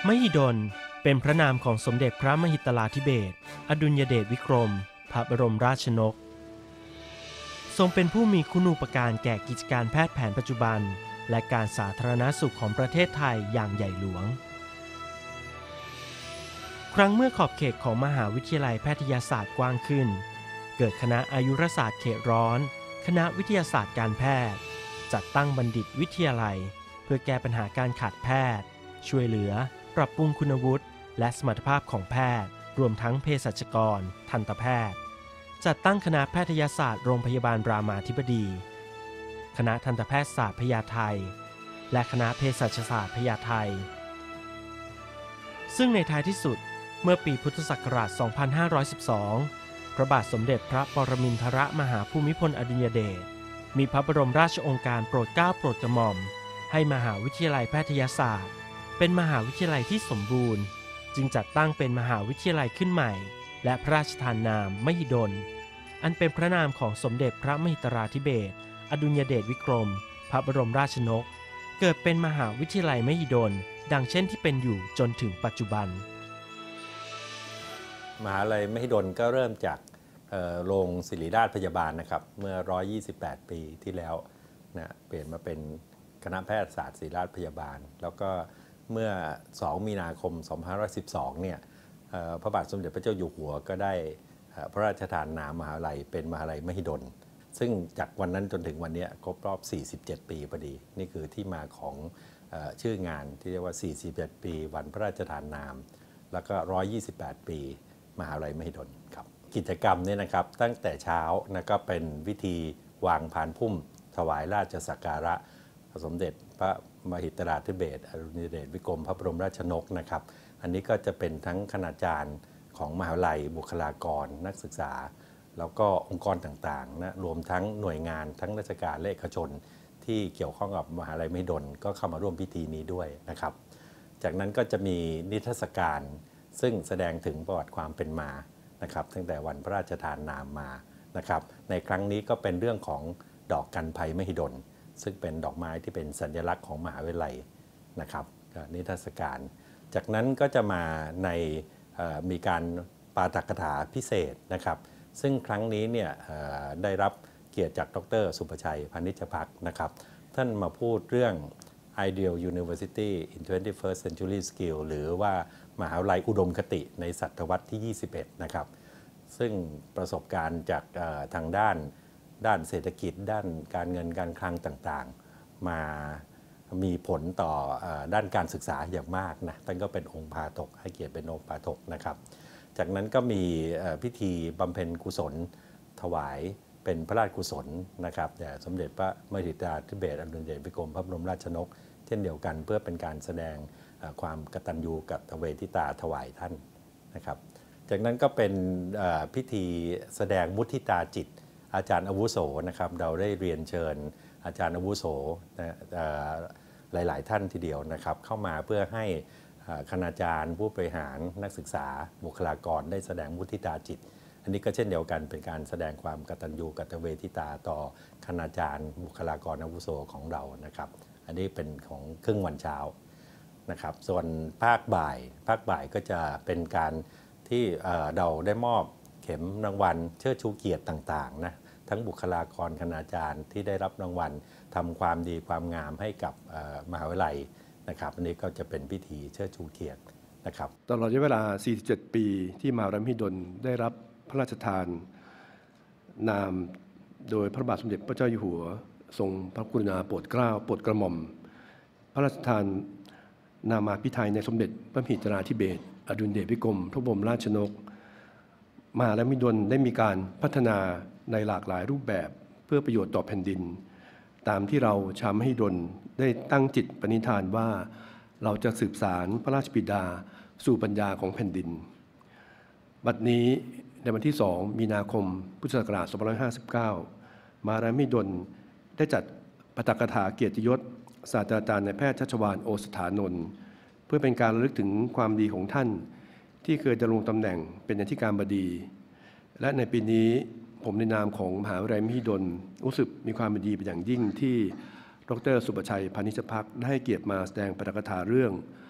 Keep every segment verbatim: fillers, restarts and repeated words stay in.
มหิดลเป็นพระนามของสมเด็จพระมหิตลาธิเบศรอดุลยเดชวิกรมพระบรมราชนกทรงเป็นผู้มีคุณูปการแก่กิจการแพทย์แผนปัจจุบันและการสาธารณสุขของประเทศไทยอย่างใหญ่หลวงครั้งเมื่อขอบเขตของมหาวิทยาลัยแพทยศาสตร์กว้างขึ้นเกิดคณะอายุรศาสตร์เขตร้อนคณะวิทยาศาสตร์การแพทย์จัดตั้งบัณฑิตวิทยาลัยเพื่อแก้ปัญหาการขาดแพทย์ช่วยเหลือปรับปรุงคุณวุฒิและสมรรถภาพของแพทย์รวมทั้งเภสัชกรทันตแพทย์จัดตั้งคณะแพทยศาสตร์โรงพยาบาลรามาธิบดีคณะทันตแพทยศาสตร์พญาไทและคณะเภสัชศาสตร์พญาไทซึ่งในท้ายที่สุดเมื่อปีพุทธศักราช สองพันห้าร้อยสิบสอง พระบาทสมเด็จพระปรมินทรมหาภูมิพลอดุลยเดชมีพระบรมราชโองการโปรดเกล้าโปรดกระหม่อมให้มหาวิทยาลัยแพทยศาสตร์เป็นมหาวิทยาลัยที่สมบูรณ์จึงจัดตั้งเป็นมหาวิทยาลัยขึ้นใหม่และพระราชทานนามมหิดลอันเป็นพระนามของสมเด็จพระมหิตลาธิเบศรอดุลยเดชวิกรมพระบรมราชนกเกิดเป็นมหาวิทยาลัยมหิดลดังเช่นที่เป็นอยู่จนถึงปัจจุบันมหาวิทยาลัยมหิดลก็เริ่มจากโรงศิริราชพยาบาลนะครับเมื่อหนึ่งร้อยยี่สิบแปดปีที่แล้วนะเปลี่ยนมาเป็นคณะแพทยศาสตร์ศิริราชพยาบาลแล้วก็เมื่อสองมีนาคมสองพันห้าร้อยสิบสองเนี่ยพระบาทสมเด็จพระเจ้าอยู่หัวก็ได้พระราชทานนามมหาวิทยาลัยเป็นมหาวิทยาลัยมหิดลซึ่งจากวันนั้นจนถึงวันนี้ครบรอบสี่สิบเจ็ดปีพอดีนี่คือที่มาของชื่องานที่เรียกว่าสี่สิบเจ็ดปีวันพระราชทานนามแล้วก็หนึ่งร้อยยี่สิบแปดปีมหาวิทยาลัยมหิดลครับกิจกรรมนี้นะครับตั้งแต่เช้านะก็เป็นวิธีวางพานพุ่มถวายราชสักการะสมเด็จพระมหิตลาธิเบศรอดุลยเดชวิกรมพระบรมราชนกนะครับอันนี้ก็จะเป็นทั้งคณาจารย์ของมหาวิทยาลัยบุคลากรนักศึกษาแล้วก็องค์กรต่างๆนะรวมทั้งหน่วยงานทั้งราชการและเอกชนที่เกี่ยวข้องกับมหาวิทยาลัยมหิดลก็เข้ามาร่วมพิธีนี้ด้วยนะครับจากนั้นก็จะมีนิทรรศการซึ่งแสดงถึงประวัติความเป็นมานะครับตั้งแต่วันพระราชทานนามมานะครับในครั้งนี้ก็เป็นเรื่องของดอกกันภัยมหิดลซึ่งเป็นดอกไม้ที่เป็นสัญลักษณ์ของมหาวิทยาลัยนะครับนิทรรศการจากนั้นก็จะมาในมีการปาฐกถาพิเศษนะครับซึ่งครั้งนี้เนี่ยได้รับเกียรติจากดรสุประชัยพานิชภักดิ์นะครับท่านมาพูดเรื่อง Ideal University in ทเวนตี้เฟิร์ส Century Skill หรือว่ามหาวิทยาลัยอุดมคติในศตวรรษที่ยี่สิบเอ็ดนะครับซึ่งประสบการณ์จากทางด้านด้านเศรษฐกิจด้านการเงินการคลังต่างๆมามีผลต่อด้านการศึกษาอย่างมากนะท่านก็เป็นองค์พาถกให้เกียรติเป็นองค์พาถกนะครับจากนั้นก็มีพิธีบำเพ็ญกุศลถวายเป็นพระราชกุศลนะครับแด่สมเด็จพระมหิตลาธิเบศรอดุลยเดชวิกรมพระบรมราชนกเช่นเดียวกันเพื่อเป็นการแสดงความกตัญญูกตเวทิตาถวายท่านนะครับจากนั้นก็เป็นพิธีแสดงมุทิตาจิตอาจารย์อาวุโสนะครับเราได้เรียนเชิญอาจารย์อาวุโสหลายๆท่านทีเดียวนะครับเข้ามาเพื่อให้คณาจารย์ผู้บริหารนักศึกษาบุคลากรได้แสดงมุทิตาจิตอันนี้ก็เช่นเดียวกันเป็นการแสดงความกตัญญูกตเวทิตาต่อคณาจารย์บุคลากรอาวุโสของเรานะครับอันนี้เป็นของครึ่งวันเช้านะครับส่วนภาคบ่ายภาคบ่ายก็จะเป็นการที่เราได้มอบเข็มรางวัลเชิดชูเกียรติต่างๆนะทั้งบุคลากรคณาจารย์ที่ได้รับรางวัลทำความดีความงามให้กับมหาวิทยาลัยนะครับอันนี้ก็จะเป็นพิธีเชิดชูเกียรตินะครับตลอดระยะเวลาสี่สิบเจ็ดปีที่มหาวิทยาลัยมหิดลได้รับพระราชทานนามโดยพระบาทสมเด็จพระเจ้าอยู่หัวทรงพระกรุณาโปรดเกล้าโปรดกระหม่อมพระราชทานนามาภิไธยในสมเด็จพระมหิตลาธิเบศรอดุลยเดชวิกรมพระบรมราชนกมหาวิทยาลัยมหิดลได้มีการพัฒนาในหลากหลายรูปแบบเพื่อประโยชน์ต่อแผ่นดินตามที่เราชาวมหิดลได้ตั้งจิตปณิธานว่าเราจะสืบสานพระราชบิดาสู่ปัญญาของแผ่นดินบัดนี้ในวันที่สองมีนาคมพุทธศักราชสองพันห้าร้อยห้าสิบเก้ามหาวิทยาลัยมหิดลได้จัดปาฐกถาเกียรติยศศาสตราจารย์นายแพทย์ชัชวาลโอสถานนท์เพื่อเป็นการระลึกถึงความดีของท่านที่เคยดำรงตำแหน่งเป็นอธิการบดีและในปีนี้ผมในนามของมหาวิทยาลัยมหิดลรู้สึกมีความยินดีเป็นอย่างยิ่งที่ดรสุประชัยพานิชภักดิ์ได้ให้เกียรติมาแสดงปาฐกถาเรื่อง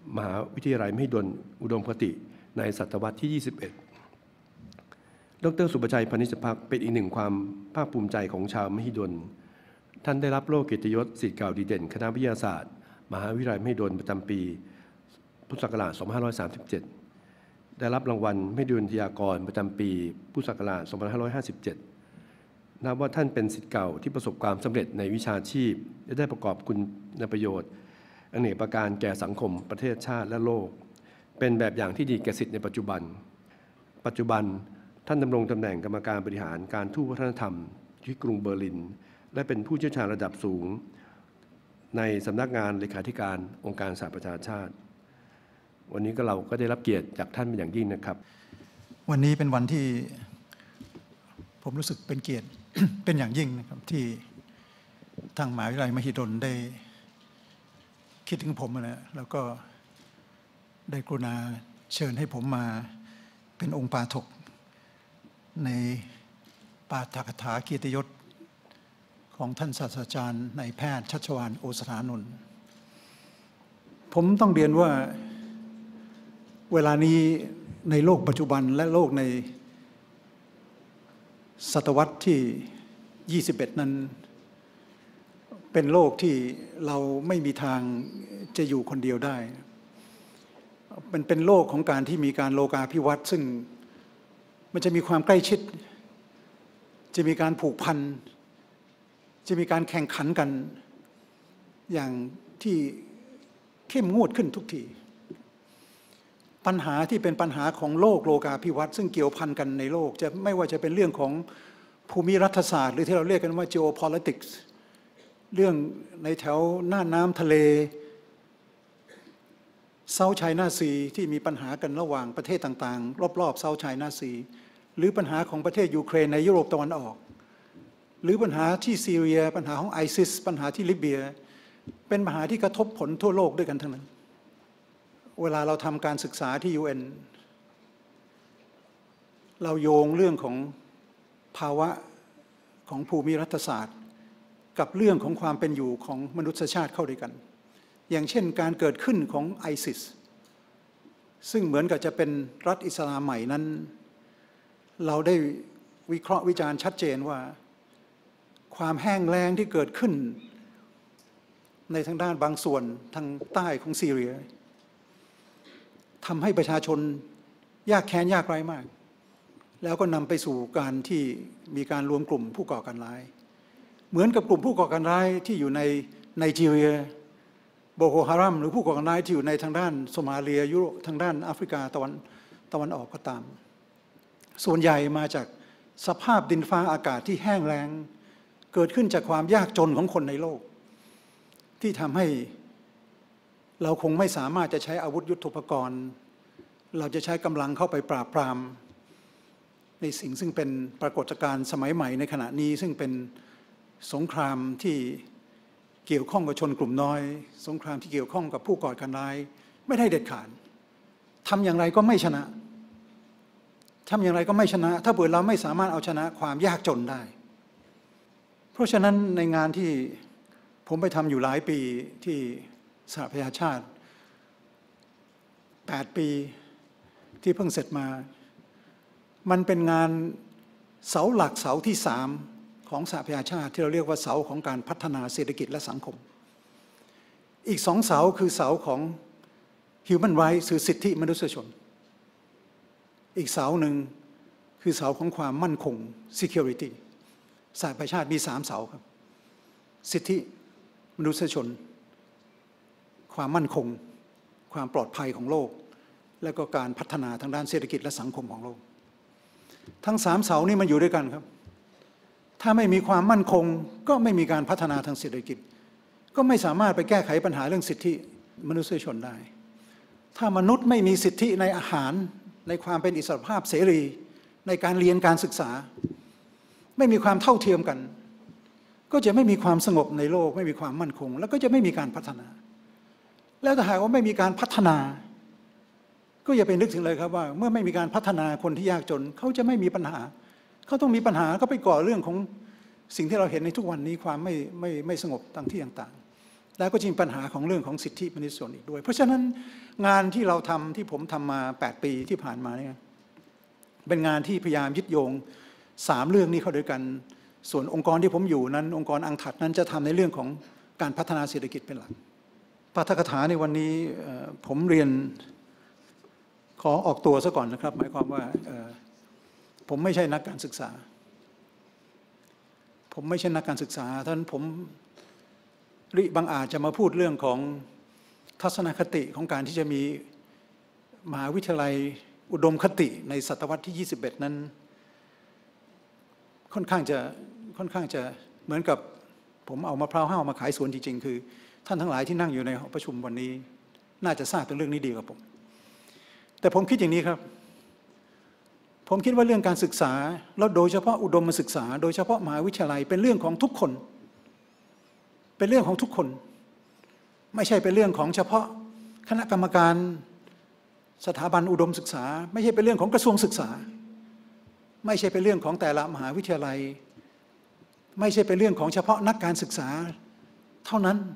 มหาวิทยาลัยมหิดลอุดมคติในศตวรรษที่ ยี่สิบเอ็ด ดร.สุประชัย พนิชภักดิ์เป็นอีกหนึ่งความภาคภูมิใจของชาวมหิดลท่านได้รับโล่เกียรติยศศิษย์เก่าดีเด่นคณะวิทยาศาสตร์มหาวิทยาลัยมหิดลประจำปีพุทธศักราช สองพันห้าร้อยสามสิบเจ็ด ได้รับรางวัลมหิดลวิทยากรประจำปีพุทธศักราช สองพันห้าร้อยห้าสิบเจ็ด นับว่าท่านเป็นศิษย์เก่าที่ประสบความสำเร็จในวิชาชีพและได้ประกอบคุณประโยชน์อเนกประการแก่สังคมประเทศชาติและโลกเป็นแบบอย่างที่ดีแก่ศิษย์ในปัจจุบันปัจจุบันท่านดำรงตำแหน่งกรรมการบริหารการทูตวัฒนธรรมที่กรุงเบอร์ลินและเป็นผู้เชี่ยวชาญระดับสูงในสำนักงานเลขาธิการองค์การสหประชาชาติวันนี้ก็เราก็ได้รับเกียรติจากท่านเป็นอย่างยิ่งนะครับวันนี้เป็นวันที่ผมรู้สึกเป็นเกียรติ เป็นอย่างยิ่งนะครับที่ทางมหาวิทยาลัยมหิดลได้คิดถึงผมนะแล้วก็ได้กรุณาเชิญให้ผมมาเป็นองค์ปาฐกในปาฐกถาเกียรติยศของท่านศาสตราจารย์นายแพทย์ชัชวาลโอสถานนท์ผมต้องเรียนว่าเวลานี้ในโลกปัจจุบันและโลกในศตวรรษที่ ยี่สิบเอ็ด นั้นเป็นโลกที่เราไม่มีทางจะอยู่คนเดียวได้มันเป็นโลกของการที่มีการโลกาภิวัตน์ซึ่งมันจะมีความใกล้ชิดจะมีการผูกพันจะมีการแข่งขันกันอย่างที่เข้มงวดขึ้นทุกทีปัญหาที่เป็นปัญหาของโลกโลกาภิวัตน์ซึ่งเกี่ยวพันกันในโลกจะไม่ว่าจะเป็นเรื่องของภูมิรัฐศาสตร์หรือที่เราเรียกกันว่า geopolitics เรื่องในแถวหน้าน้ำทะเลเซาท์ไชน่าซีที่มีปัญหากันระหว่างประเทศต่างๆรอบๆเซาท์ไชน่าซีหรือปัญหาของประเทศยูเครนในยุโรปตะวันออกหรือปัญหาที่ซีเรียปัญหาของไอซิสปัญหาที่ลิเบียเป็นปัญหาที่กระทบผลทั่วโลกด้วยกันทั้งนั้นเวลาเราทำการศึกษาที่ ยู เอ็น เราโยงเรื่องของภาวะของภูมิรัฐศาสตร์กับเรื่องของความเป็นอยู่ของมนุษยชาติเข้าด้วยกันอย่างเช่นการเกิดขึ้นของไอซิสซึ่งเหมือนกับจะเป็นรัฐอิสลามใหม่นั้นเราได้วิเคราะห์วิจารณ์ชัดเจนว่าความแห้งแล้งที่เกิดขึ้นในทางด้านบางส่วนทางใต้ของซีเรียทำให้ประชาชนยากแค้นยากไร้มากแล้วก็นำไปสู่การที่มีการรวมกลุ่มผู้ก่อการร้ายเหมือนกับกลุ่มผู้ก่อการร้ายที่อยู่ในไนจีเรียโบโกฮารัมหรือผู้ก่อการร้ายที่อยู่ในทางด้านโซมาเลียยุโรปทางด้านแอฟริกาตะวันตะวันออกก็ตามส่วนใหญ่มาจากสภาพดินฟ้าอากาศที่แห้งแล้งเกิดขึ้นจากความยากจนของคนในโลกที่ทำให้เราคงไม่สามารถจะใช้อาวุธยุทโธปกรณ์เราจะใช้กำลังเข้าไปปราบปรามในสิ่งซึ่งเป็นปรากฏการณ์สมัยใหม่ในขณะนี้ซึ่งเป็นสงครามที่เกี่ยวข้องกับชนกลุ่มน้อยสงครามที่เกี่ยวข้องกับผู้ก่อการร้ายไม่ได้เด็ดขาดทำอย่างไรก็ไม่ชนะทำอย่างไรก็ไม่ชนะถ้าเผื่อเราไม่สามารถเอาชนะความยากจนได้เพราะฉะนั้นในงานที่ผมไปทำอยู่หลายปีที่สหประชาชาติแปดปีที่เพิ่งเสร็จมามันเป็นงานเสาหลักเสาที่สามของสหประชาชาติที่เราเรียกว่าเสาของการพัฒนาเศรษฐกิจและสังคมอีกสองเสาคือเสาของ Human Rights คือสิทธิมนุษยชนอีกเสาหนึ่งคือเสาของความมั่นคง Security สหประชาชาติมีสามเสาครับสิทธิมนุษยชนความมั่นคงความปลอดภัยของโลกและก็การพัฒนาทางด้านเศรษฐกิจและสังคมของโลกทั้งสามเสานี้มันอยู่ด้วยกันครับถ้าไม่มีความมั่นคงก็ไม่มีการพัฒนาทางเศรษฐกิจก็ไม่สามารถไปแก้ไขปัญหาเรื่องสิทธิมนุษยชนได้ถ้ามนุษย์ไม่มีสิทธิในอาหารในความเป็นอิสรภาพเสรีในการเรียนการศึกษาไม่มีความเท่าเทียมกันก็จะไม่มีความสงบในโลกไม่มีความมั่นคงแล้วก็จะไม่มีการพัฒนาแล้วถ้าหากว่าไม่มีการพัฒนาก็อย่าไปนึกถึงเลยครับว่าเมื่อไม่มีการพัฒนาคนที่ยากจนเขาจะไม่มีปัญหาเขาต้องมีปัญหาก็ไปก่อเรื่องของสิ่งที่เราเห็นในทุกวันนี้ความไม่ไม่ไม่สงบต่างที่ต่างๆแล้วก็จริงปัญหาของเรื่องของสิทธิมนุษยชนอีกด้วยเพราะฉะนั้นงานที่เราทำที่ผมทำมาแปดปีที่ผ่านมาเนี่ยเป็นงานที่พยายามยึดโยงสามเรื่องนี้เข้าด้วยกันส่วนองค์กรที่ผมอยู่นั้นองค์กรอังถัดนั้นจะทำในเรื่องของการพัฒนาเศรษฐกิจเป็นหลักปาฐกถาในวันนี้ผมเรียนขอออกตัวซะก่อนนะครับหมายความว่าผมไม่ใช่นักการศึกษาผมไม่ใช่นักการศึกษาท่านผมริบังอาจจะมาพูดเรื่องของทัศนคติของการที่จะมีมหาวิทยาลัยอุดมคติในศตวรรษที่ยี่สิบเอ็ดนั้นค่อนข้างจะค่อนข้างจะเหมือนกับผมเอามะพร้าวห้าวมาขายสวนจริงๆคือท่านทั้งหลายที่นั่งอยู่ในหอประชุมวันนี้น่าจะทราบเรื่องนี้ดีกว่าผมแต่ผมคิดอย่างนี้ครับผมคิดว่าเรื่องการศึกษาแล้วโดยเฉพาะอุดมศึกษาโดยเฉพาะมหาวิทยาลัยเป็นเรื่องของทุกคนเป็นเรื่องของทุกคนไม่ใช่เป็นเรื่องของเฉพาะคณะกรรมการสถาบันอุดมศึกษาไม่ใช่เป็นเรื่องของกระทรวงศึกษาไม่ใช่เป็นเรื่องของแต่ละมหาวิทยาลัยไม่ใช่เป็นเรื่องของเฉพาะนักการศึกษาเท่านั้น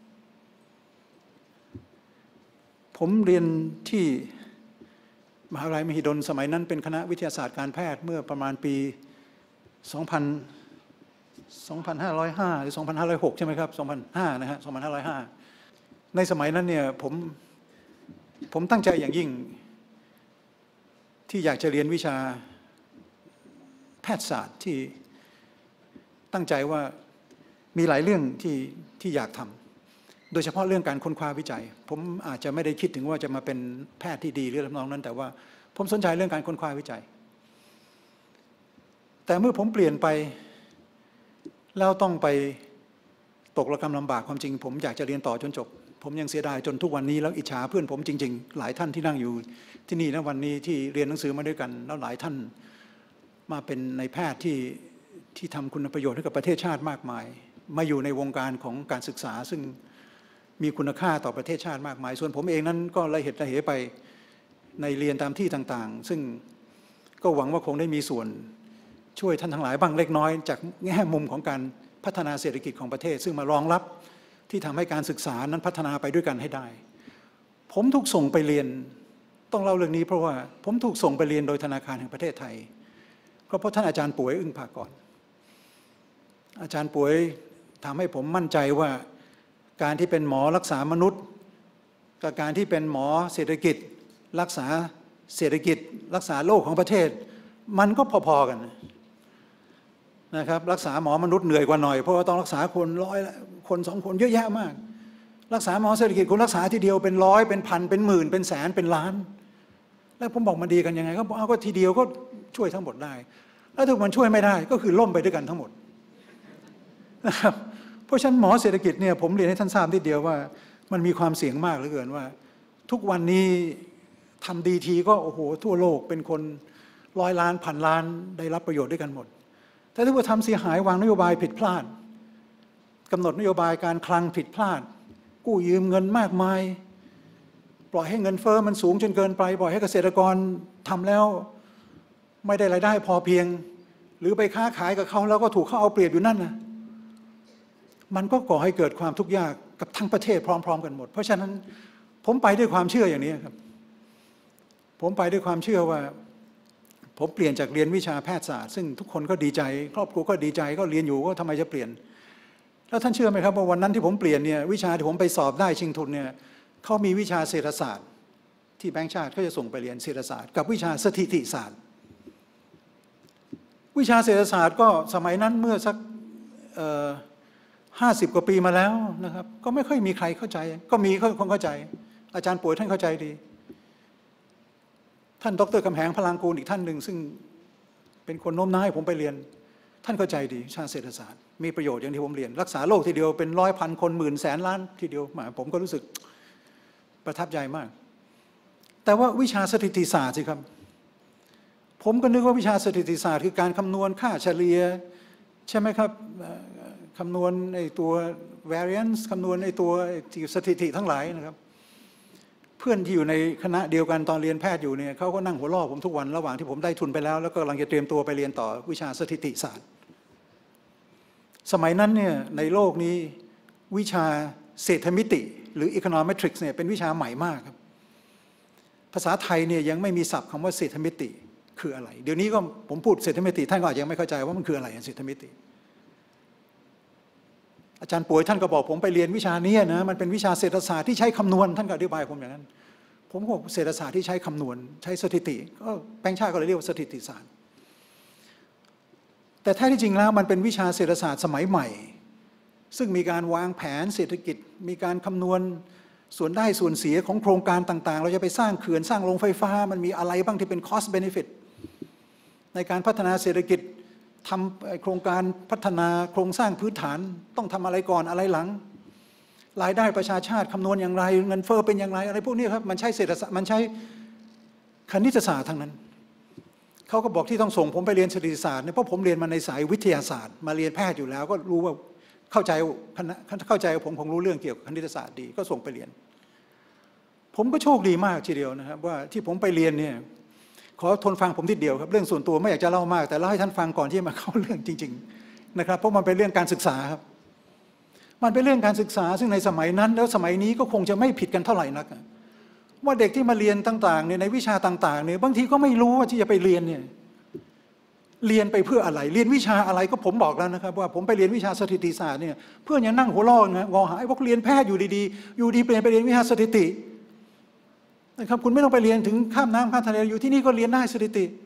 ผมเรียนที่มหาวิทยาลัยมหิดลสมัยนั้นเป็นคณะวิทยาศาสตร์การแพทย์เมื่อประมาณปี สองพัน สองพันห้าร้อยห้า หรือ สองพันห้าร้อยหก ใช่ไหมครับ สองพันห้า นะฮะ สองพันห้าร้อยห้า ในสมัยนั้นเนี่ยผมผมตั้งใจอย่างยิ่งที่อยากจะเรียนวิชาแพทยศาสตร์ที่ตั้งใจว่ามีหลายเรื่องที่ที่อยากทำโดยเฉพาะเรื่องการค้นคว้าวิจัยผมอาจจะไม่ได้คิดถึงว่าจะมาเป็นแพทย์ที่ดีหรือทำนองนั้นแต่ว่าผมสนใจเรื่องการค้นคว้าวิจัยแต่เมื่อผมเปลี่ยนไปแล้วต้องไปตกระกำลำบากความจริงผมอยากจะเรียนต่อจนจบผมยังเสียดายจนทุกวันนี้แล้วอิจฉาเพื่อนผมจริงๆหลายท่านที่นั่งอยู่ที่นี่นะวันนี้ที่เรียนหนังสือมาด้วยกันแล้วหลายท่านมาเป็นในแพทย์ที่ที่ทำคุณประโยชน์ให้กับประเทศชาติมากมายมาอยู่ในวงการของการศึกษาซึ่งมีคุณค่าต่อประเทศชาติมากมายส่วนผมเองนั้นก็ละเหตุละเหไปในเรียนตามที่ต่างๆซึ่งก็หวังว่าคงได้มีส่วนช่วยท่านทั้งหลายบ้างเล็กน้อยจากแง่มุมของการพัฒนาเศรษฐกิจของประเทศซึ่งมารองรับที่ทำให้การศึกษานั้นพัฒนาไปด้วยกันให้ได้ผมถูกส่งไปเรียนต้องเล่าเรื่องนี้เพราะว่าผมถูกส่งไปเรียนโดยธนาคารแห่งประเทศไทยก็เพราะท่านอาจารย์ป่วยอึ้งภากรอาจารย์ป่วยทำให้ผมมั่นใจว่าการที่เป็นหมอรักษามนุษย์กับการที่เป็นหมอเศรษฐกิจรักษาเศรษฐกิจรักษาโลกของประเทศมันก็พอๆกันนะครับรักษาหมอมนุษย์เหนื่อยกว่าหน่อยเพราะว่าต้องรักษาคนร้อยคนสองคนเยอะแยะมากรักษาหมอเศรษฐกิจคุณรักษาทีเดียวเป็นร้อยเป็นพันเป็นหมื่นเป็นแสนเป็นล้านแล้วผมบอกมันดีกันยังไงก็บอกเอาก็ทีเดียวก็ช่วยทั้งหมดได้แล้วถ้ามันช่วยไม่ได้ก็คือล่มไปด้วยกันทั้งหมดนะครับเพราะฉะนั้นหมอเศรษฐกิจเนี่ยผมเรียนให้ท่านทราบทีเดียวว่ามันมีความเสี่ยงมากเหลือเกินว่าทุกวันนี้ทำดีทีก็โอ้โหทั่วโลกเป็นคนร้อยล้านพันล้านได้รับประโยชน์ด้วยกันหมดแต่ถ้าว่าทำเสียหายวางนโยบายผิดพลาดกำหนดนโยบายการคลังผิดพลาดกู้ยืมเงินมากมายปล่อยให้เงินเฟ้อมันสูงจนเกินไปปล่อยให้เกษตรกรทำแล้วไม่ได้รายได้พอเพียงหรือไปค้าขายกับเขาแล้วก็ถูกเขาเอาเปรียบอยู่นั่นนะมันก็ก่อให้เกิดความทุกข์ยากกับทั้งประเทศพร้อมๆกันหมดเพราะฉะนั้นผมไปด้วยความเชื่ออย่างนี้ครับผมไปด้วยความเชื่อว่าผมเปลี่ยนจากเรียนวิชาแพทยศาสตร์ซึ่งทุกคนก็ดีใจครอบครัวก็ดีใจก็เรียนอยู่ก็ทำไมจะเปลี่ยนแล้วท่านเชื่อไหมครับว่าวันนั้นที่ผมเปลี่ยนเนี่ยวิชาที่ผมไปสอบได้ชิงทุนเนี่ยเขามีวิชาเศรษฐศาสตร์ที่แบงก์ชาติเขาจะส่งไปเรียนเศรษฐศาสตร์กับวิชาสถิติศาสตร์วิชาเศรษฐศาสตร์ก็สมัยนั้นเมื่อสักห้าสิบกว่าปีมาแล้วนะครับก็ไม่ค่อยมีใครเข้าใจก็มีคนเข้าใจอาจารย์ป่วยท่านเข้าใจดีท่านดร.กำแหงพลังกูลอีกท่านหนึ่งซึ่งเป็นคนโน้มน้าวให้ผมไปเรียนท่านเข้าใจดีวิชาเศรษฐศาสตร์มีประโยชน์อย่างที่ผมเรียนรักษาโรคทีเดียวเป็นร้อยพันคนหมื่นแสนล้านทีเดียวมาผมก็รู้สึกประทับใจมากแต่ว่าวิชาสถิติศาสตร์สิครับผมก็นึกว่าวิชาสถิติศาสตร์คือการคำนวณค่าเฉลี่ยใช่ไหมครับคำนวณในตัว variance คำนวณในตัวสถิติทั้งหลายนะครับเพื่อนที่อยู่ในคณะเดียวกันตอนเรียนแพทย์อยู่เนี่ยเขาก็นั่งหัวเราะผมทุกวันระหว่างที่ผมได้ทุนไปแล้วแล้วก็กำลังจะเตรียมตัวไปเรียนต่อวิชาสถิติศาสตร์สมัยนั้นเนี่ยในโลกนี้วิชาเศรษฐมิติหรือ econometrics เนี่ยเป็นวิชาใหม่มากครับภาษาไทยเนี่ยยังไม่มีศัพท์คำว่าเศรษฐมิติคืออะไรเดี๋ยวนี้ก็ผมพูดเศรษฐมิติท่านก็อาจจะยังไม่เข้าใจว่ามันคืออะไรเศรษฐมิติอาจารย์ป่วยท่านก็บอกผมไปเรียนวิชานี้นะมันเป็นวิชาเศรษฐศาสตร์ที่ใช้คำนวณท่านก็อธิบายผมอย่างนั้นผมก็บอกเศรษฐศาสตร์ที่ใช้คำนวณใช้สถิติก็แบงค์ชาติก็เลยเรียกว่าสถิติศาสตร์แต่แท้ที่จริงแล้วมันเป็นวิชาเศรษฐศาสตร์สมัยใหม่ซึ่งมีการวางแผนเศรษฐกิจมีการคำนวณส่วนได้ส่วนเสียของโครงการต่างๆเราจะไปสร้างเขื่อนสร้างโรงไฟฟ้ามันมีอะไรบ้างที่เป็น cost benefit ในการพัฒนาเศรษฐกิจทำโครงการพัฒนาโครงสร้างพื้นฐานต้องทำอะไรก่อนอะไรหลังรายได้ประชาชาติคำนวณอย่างไรเงินเฟ้อเป็นอย่างไรอะไรพวกนี้ครับมันใช้เศรษฐศาสตร์มันใช้คณิตศาสตร์ทั้งนั้นเขาก็บอกที่ต้องส่งผมไปเรียนเศรษฐศาสตร์เนี่ยเพราะผมเรียนมาในสายวิทยาศาสตร์มาเรียนแพทย์อยู่แล้วก็รู้ว่าเข้าใจเข้าใจผมคงรู้เรื่องเกี่ยวกับคณิตศาสตร์ดีก็ส่งไปเรียนผมก็โชคดีมากทีเดียวนะครับว่าที่ผมไปเรียนเนี่ยขอทนฟังผมทีเดียวครับเรื่องส่วนตัวไม่อยากจะเล่ามากแต่เล่าให้ท่านฟังก่อนที่จะมาเข้าเรื่องจริงๆนะครับเพราะมันเป็นเรื่องการศึกษาครับมันเป็นเรื่องการศึกษาซึ่งในสมัยนั้นแล้วสมัยนี้ก็คงจะไม่ผิดกันเท่าไหร่นักว่าเด็กที่มาเรียนต่างๆเนี่ยในวิชาต่างๆเนี่ยบางทีก็ไม่รู้ว่าที่จะไปเรียนเนี่ยเรียนไปเพื่ออะไรเรียนวิชาอะไรก็ผมบอกแล้วนะครับว่าผมไปเรียนวิชาสถิติศาสตร์เนี่ยเพื่อนยังนั่งหัวเราะนะงอหายพวกเรียนแพทย์อยู่ดีๆอยู่ดีเปลี่ยนไปเรียนวิชาสถิตินะครับคุณไม่ต้องไปเรียนถึงข้ามน้ำข้ามทะเลอยู่ที่นี่ก็เรียนได้สถิติ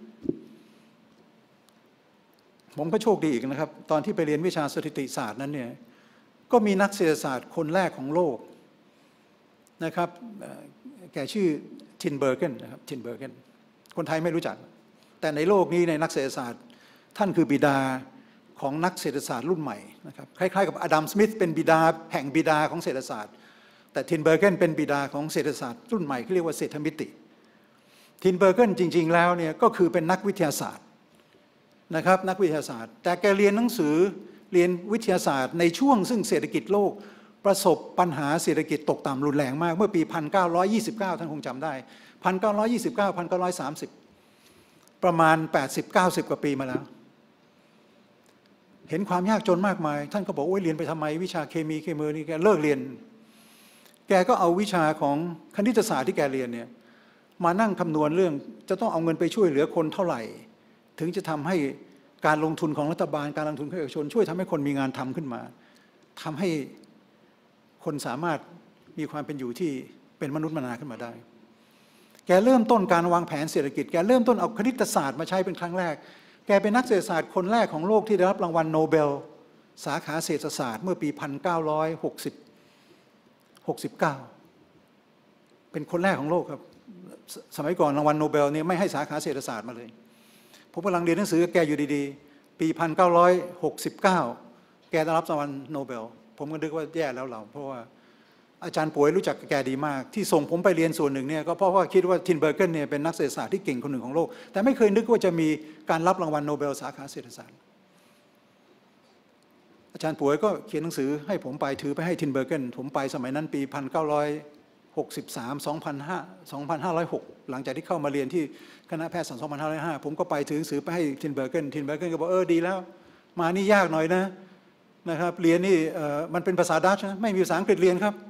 ผมก็โชคดีอีกนะครับตอนที่ไปเรียนวิชาสถิติศาสตร์นั้นเนี่ยก็มีนักเศรษฐศาสตร์คนแรกของโลกนะครับแกชื่อทินเบอร์เกนนะครับทินเบอร์เกนคนไทยไม่รู้จักแต่ในโลกนี้ในนักเศรษฐศาสตร์ท่านคือบิดาของนักเศรษฐศาสตร์รุ่นใหม่นะครับคล้ายๆกับอดัมสมิธเป็นบิดาแห่งบิดาของเศรษฐศาสตร์แต่ทินเบอร์เกนเป็นบิดาของเศรษฐศาสตร์รุ่นใหม่ที่เรียกว่าเศรษฐมิติทินเบอร์เกนจริงๆแล้วเนี่ยก็คือเป็นนักวิทยาศาสตร์นะครับนักวิทยาศาสตร์แต่แกเรียนหนังสือเรียนวิทยาศาสตร์ในช่วงซึ่งเศรษฐกิจโลกประสบปัญหาเศรษฐกิจตกต่ำรุนแรงมากเมื่อปีหนึ่งพันเก้าร้อยยี่สิบเก้าท่านคงจำได้หนึ่งพันเก้าร้อยยี่สิบเก้า หนึ่งพันเก้าร้อยสามสิบประมาณ แปดสิบ เก้าสิบ กว่าปีมาแล้วเห็นความยากจนมากมายท่านก็บอกโอ้ยเรียนไปทำไมวิชาเคมีเคมีนี่แกเลิกเรียนแกก็เอาวิชาของคณิตศาสตร์ที่แกเรียนเนี่ยมานั่งคำนวณเรื่องจะต้องเอาเงินไปช่วยเหลือคนเท่าไหร่ถึงจะทำให้การลงทุนของรัฐบาลการลงทุนของเอกชนช่วยทำให้คนมีงานทำขึ้นมาทำให้คนสามารถมีความเป็นอยู่ที่เป็นมนุษย์มนาขึ้นมาได้แกเริ่มต้นการวางแผนเศรษฐกิจแกเริ่มต้นเอาคณิตศาสตร์มาใช้เป็นครั้งแรกแกเป็นนักเศรษฐศาสตร์คนแรกของโลกที่ได้รับรางวัลโนเบลสาขาเศรษฐศาสตร์เมื่อปี หนึ่งพันเก้าร้อยหกสิบ หกสิบเก้าเป็นคนแรกของโลกครับสมัยก่อนรางวัลโนเบลเนี่ยไม่ให้สาขาเศรษฐศาสตร์มาเลยผมกำลังเรียนหนังสือแกอยู่ดีๆปี หนึ่งพันเก้าร้อยหกสิบเก้า แกได้รับรางวัลโนเบลผมก็นึกว่าแย่แล้วเราเพราะว่าอาจารย์ป่วยรู้จักแกดีมากที่ส่งผมไปเรียนส่วนหนึ่งเนี่ยก็เพราะว่าคิดว่าทินเบอร์เกนเนี่ยเป็นนักเศรษฐศาสตร์ที่เก่งคนหนึ่งของโลกแต่ไม่เคยนึกว่าจะมีการรับรางวัลโนเบลสาขาเศรษฐศาสตร์อาจารย์ป่วยก็เขียนหนังสือให้ผมไปถือไปให้ทินเบอร์เกนผมไปสมัยนั้นปี หนึ่งพันเก้าร้อยหกสิบสาม สองพันห้า สองพันห้าร้อยหก หลังจากที่เข้ามาเรียนที่คณะแพทยศาสตร์ สองพันห้าร้อยห้า ผมก็ไปถือหนังสือไปให้ทินเบอร์เกนทินเบอร์เกนก็บอกเออดีแล้วมานี่ยากหน่อยนะนะครับเรียนนี่มันเป็นภาษาดัตช์นะไม่มีภาษาอังกฤษเรียนครับ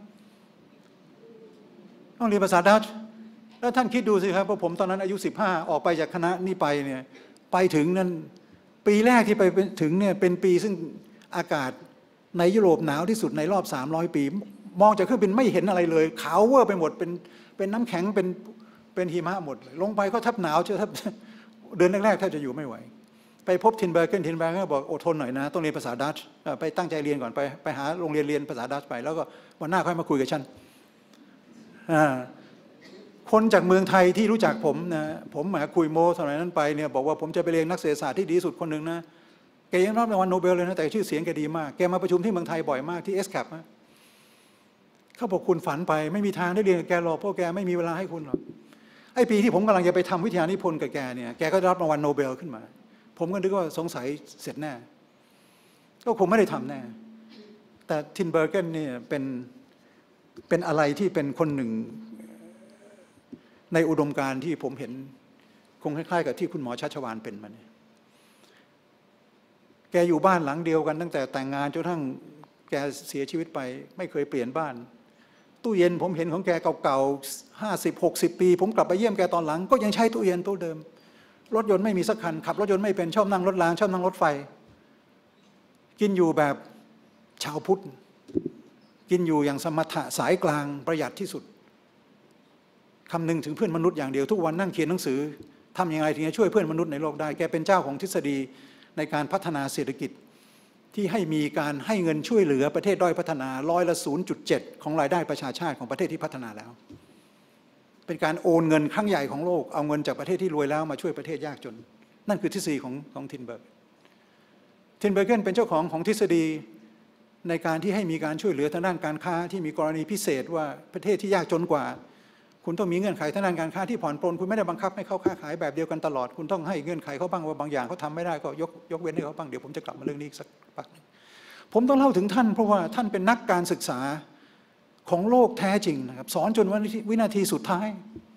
ต้องเรียนภาษาดัตช์แล้วท่านคิดดูสิครับว่าผมตอนนั้นอายุสิบห้าออกไปจากคณะนี้ไปเนี่ยไปถึงนั้นปีแรกที่ไปถึงเนี่ยเป็นปีซึ่งอากาศในยุโรปหนาวที่สุดในรอบสามร้อยปีมองจากเครื่องบินไม่เห็นอะไรเลยขาวเวอร์ไปหมดเป็นเป็นน้ำแข็งเป็นเป็นหิมะหมดเลยลงไปก็ทับหนาวเชื่อทับเดือนแรกๆแทบจะอยู่ไม่ไหวไปพบทินเบอร์เกนทินเบอร์เกนบอกอดทนหน่อยนะต้องเรียนภาษาดัตช์ไปตั้งใจเรียนก่อนไปไปหาโรงเรียนเรียนภาษาดัตช์ไปแล้วก็วันหน้าค่อยมาคุยกับฉันคนจากเมืองไทยที่รู้จักผมนะผมมาคุยโมสมัยนั้นไปเนี่ยบอกว่าผมจะไปเรียนนักเศรษฐศาสตร์ที่ดีที่สุดคนหนึ่งนะแกยังรับรางวัลโนเบลเลยนะแต่ชื่อเสียงแกดีมากแกมาประชุมที่เมืองไทยบ่อยมากที่เอสแคปนะเขาบอกคุณฝันไปไม่มีทางได้เรียนกับแกหรอกเพราะแกไม่มีเวลาให้คุณหรอกไอ้ปีที่ผมกำลังจะไปทำวิทยานิพนธ์กับแกเนี่ยแกก็ได้รับรางวัลโนเบลขึ้นมาผมก็นึกว่าสงสัยเสร็จแน่ก็คงไม่ได้ทำแน่แต่ทินเบอร์เกนเนี่ยเป็นเป็นอะไรที่เป็นคนหนึ่งในอุดมการณ์ที่ผมเห็นคงคล้ายๆกับที่คุณหมอชัชวาลเป็นมาเนี่ยแกอยู่บ้านหลังเดียวกันตั้งแต่แต่งงานจนทั้งแกเสียชีวิตไปไม่เคยเปลี่ยนบ้านตู้เย็นผมเห็นของแกเก่าๆห้าสิบหกสิบปีผมกลับไปเยี่ยมแกตอนหลังก็ยังใช้ตู้เย็นตู้เดิมรถยนต์ไม่มีสักคันขับรถยนต์ไม่เป็นชอบนั่งรถรางชอบนั่งรถไฟกินอยู่แบบชาวพุทธกินอยู่อย่างสมถะสายกลางประหยัดที่สุดคำนึงถึงเพื่อนมนุษย์อย่างเดียวทุกวันนั่งเขียนหนังสือทำยังไงถึงจะช่วยเพื่อนมนุษย์ในโลกได้แกเป็นเจ้าของทฤษฎีในการพัฒนาเศรษฐกิจที่ให้มีการให้เงินช่วยเหลือประเทศด้อยพัฒนาร้อยละ ศูนย์จุดเจ็ด ของรายได้ประชาชาติของประเทศที่พัฒนาแล้วเป็นการโอนเงินครั้งใหญ่ของโลกเอาเงินจากประเทศที่รวยแล้วมาช่วยประเทศยากจนนั่นคือทฤษฎีของของทินเบิร์กทินเบิร์กเป็นเจ้าของของทฤษฎีในการที่ให้มีการช่วยเหลือทางด้านการค้าที่มีกรณีพิเศษว่าประเทศที่ยากจนกว่าคุณต้องมีเงื่อนไขทางด้านการค้าที่ผ่อนปลนคุณไม่ได้บังคับให้เขาค้าขายแบบเดียวกันตลอดคุณต้องให้เงื่อนไขเขาบ้างว่าบางอย่างเขาทำไม่ได้ก็ยกยกเว้นให้เขาบ้างเดี๋ยวผมจะกลับมาเรื่องนี้อีกสักพักนึงผมต้องเล่าถึงท่านเพราะว่าท่านเป็นนักการศึกษาของโลกแท้จริงนะครับสอนจนวินาทีสุดท้าย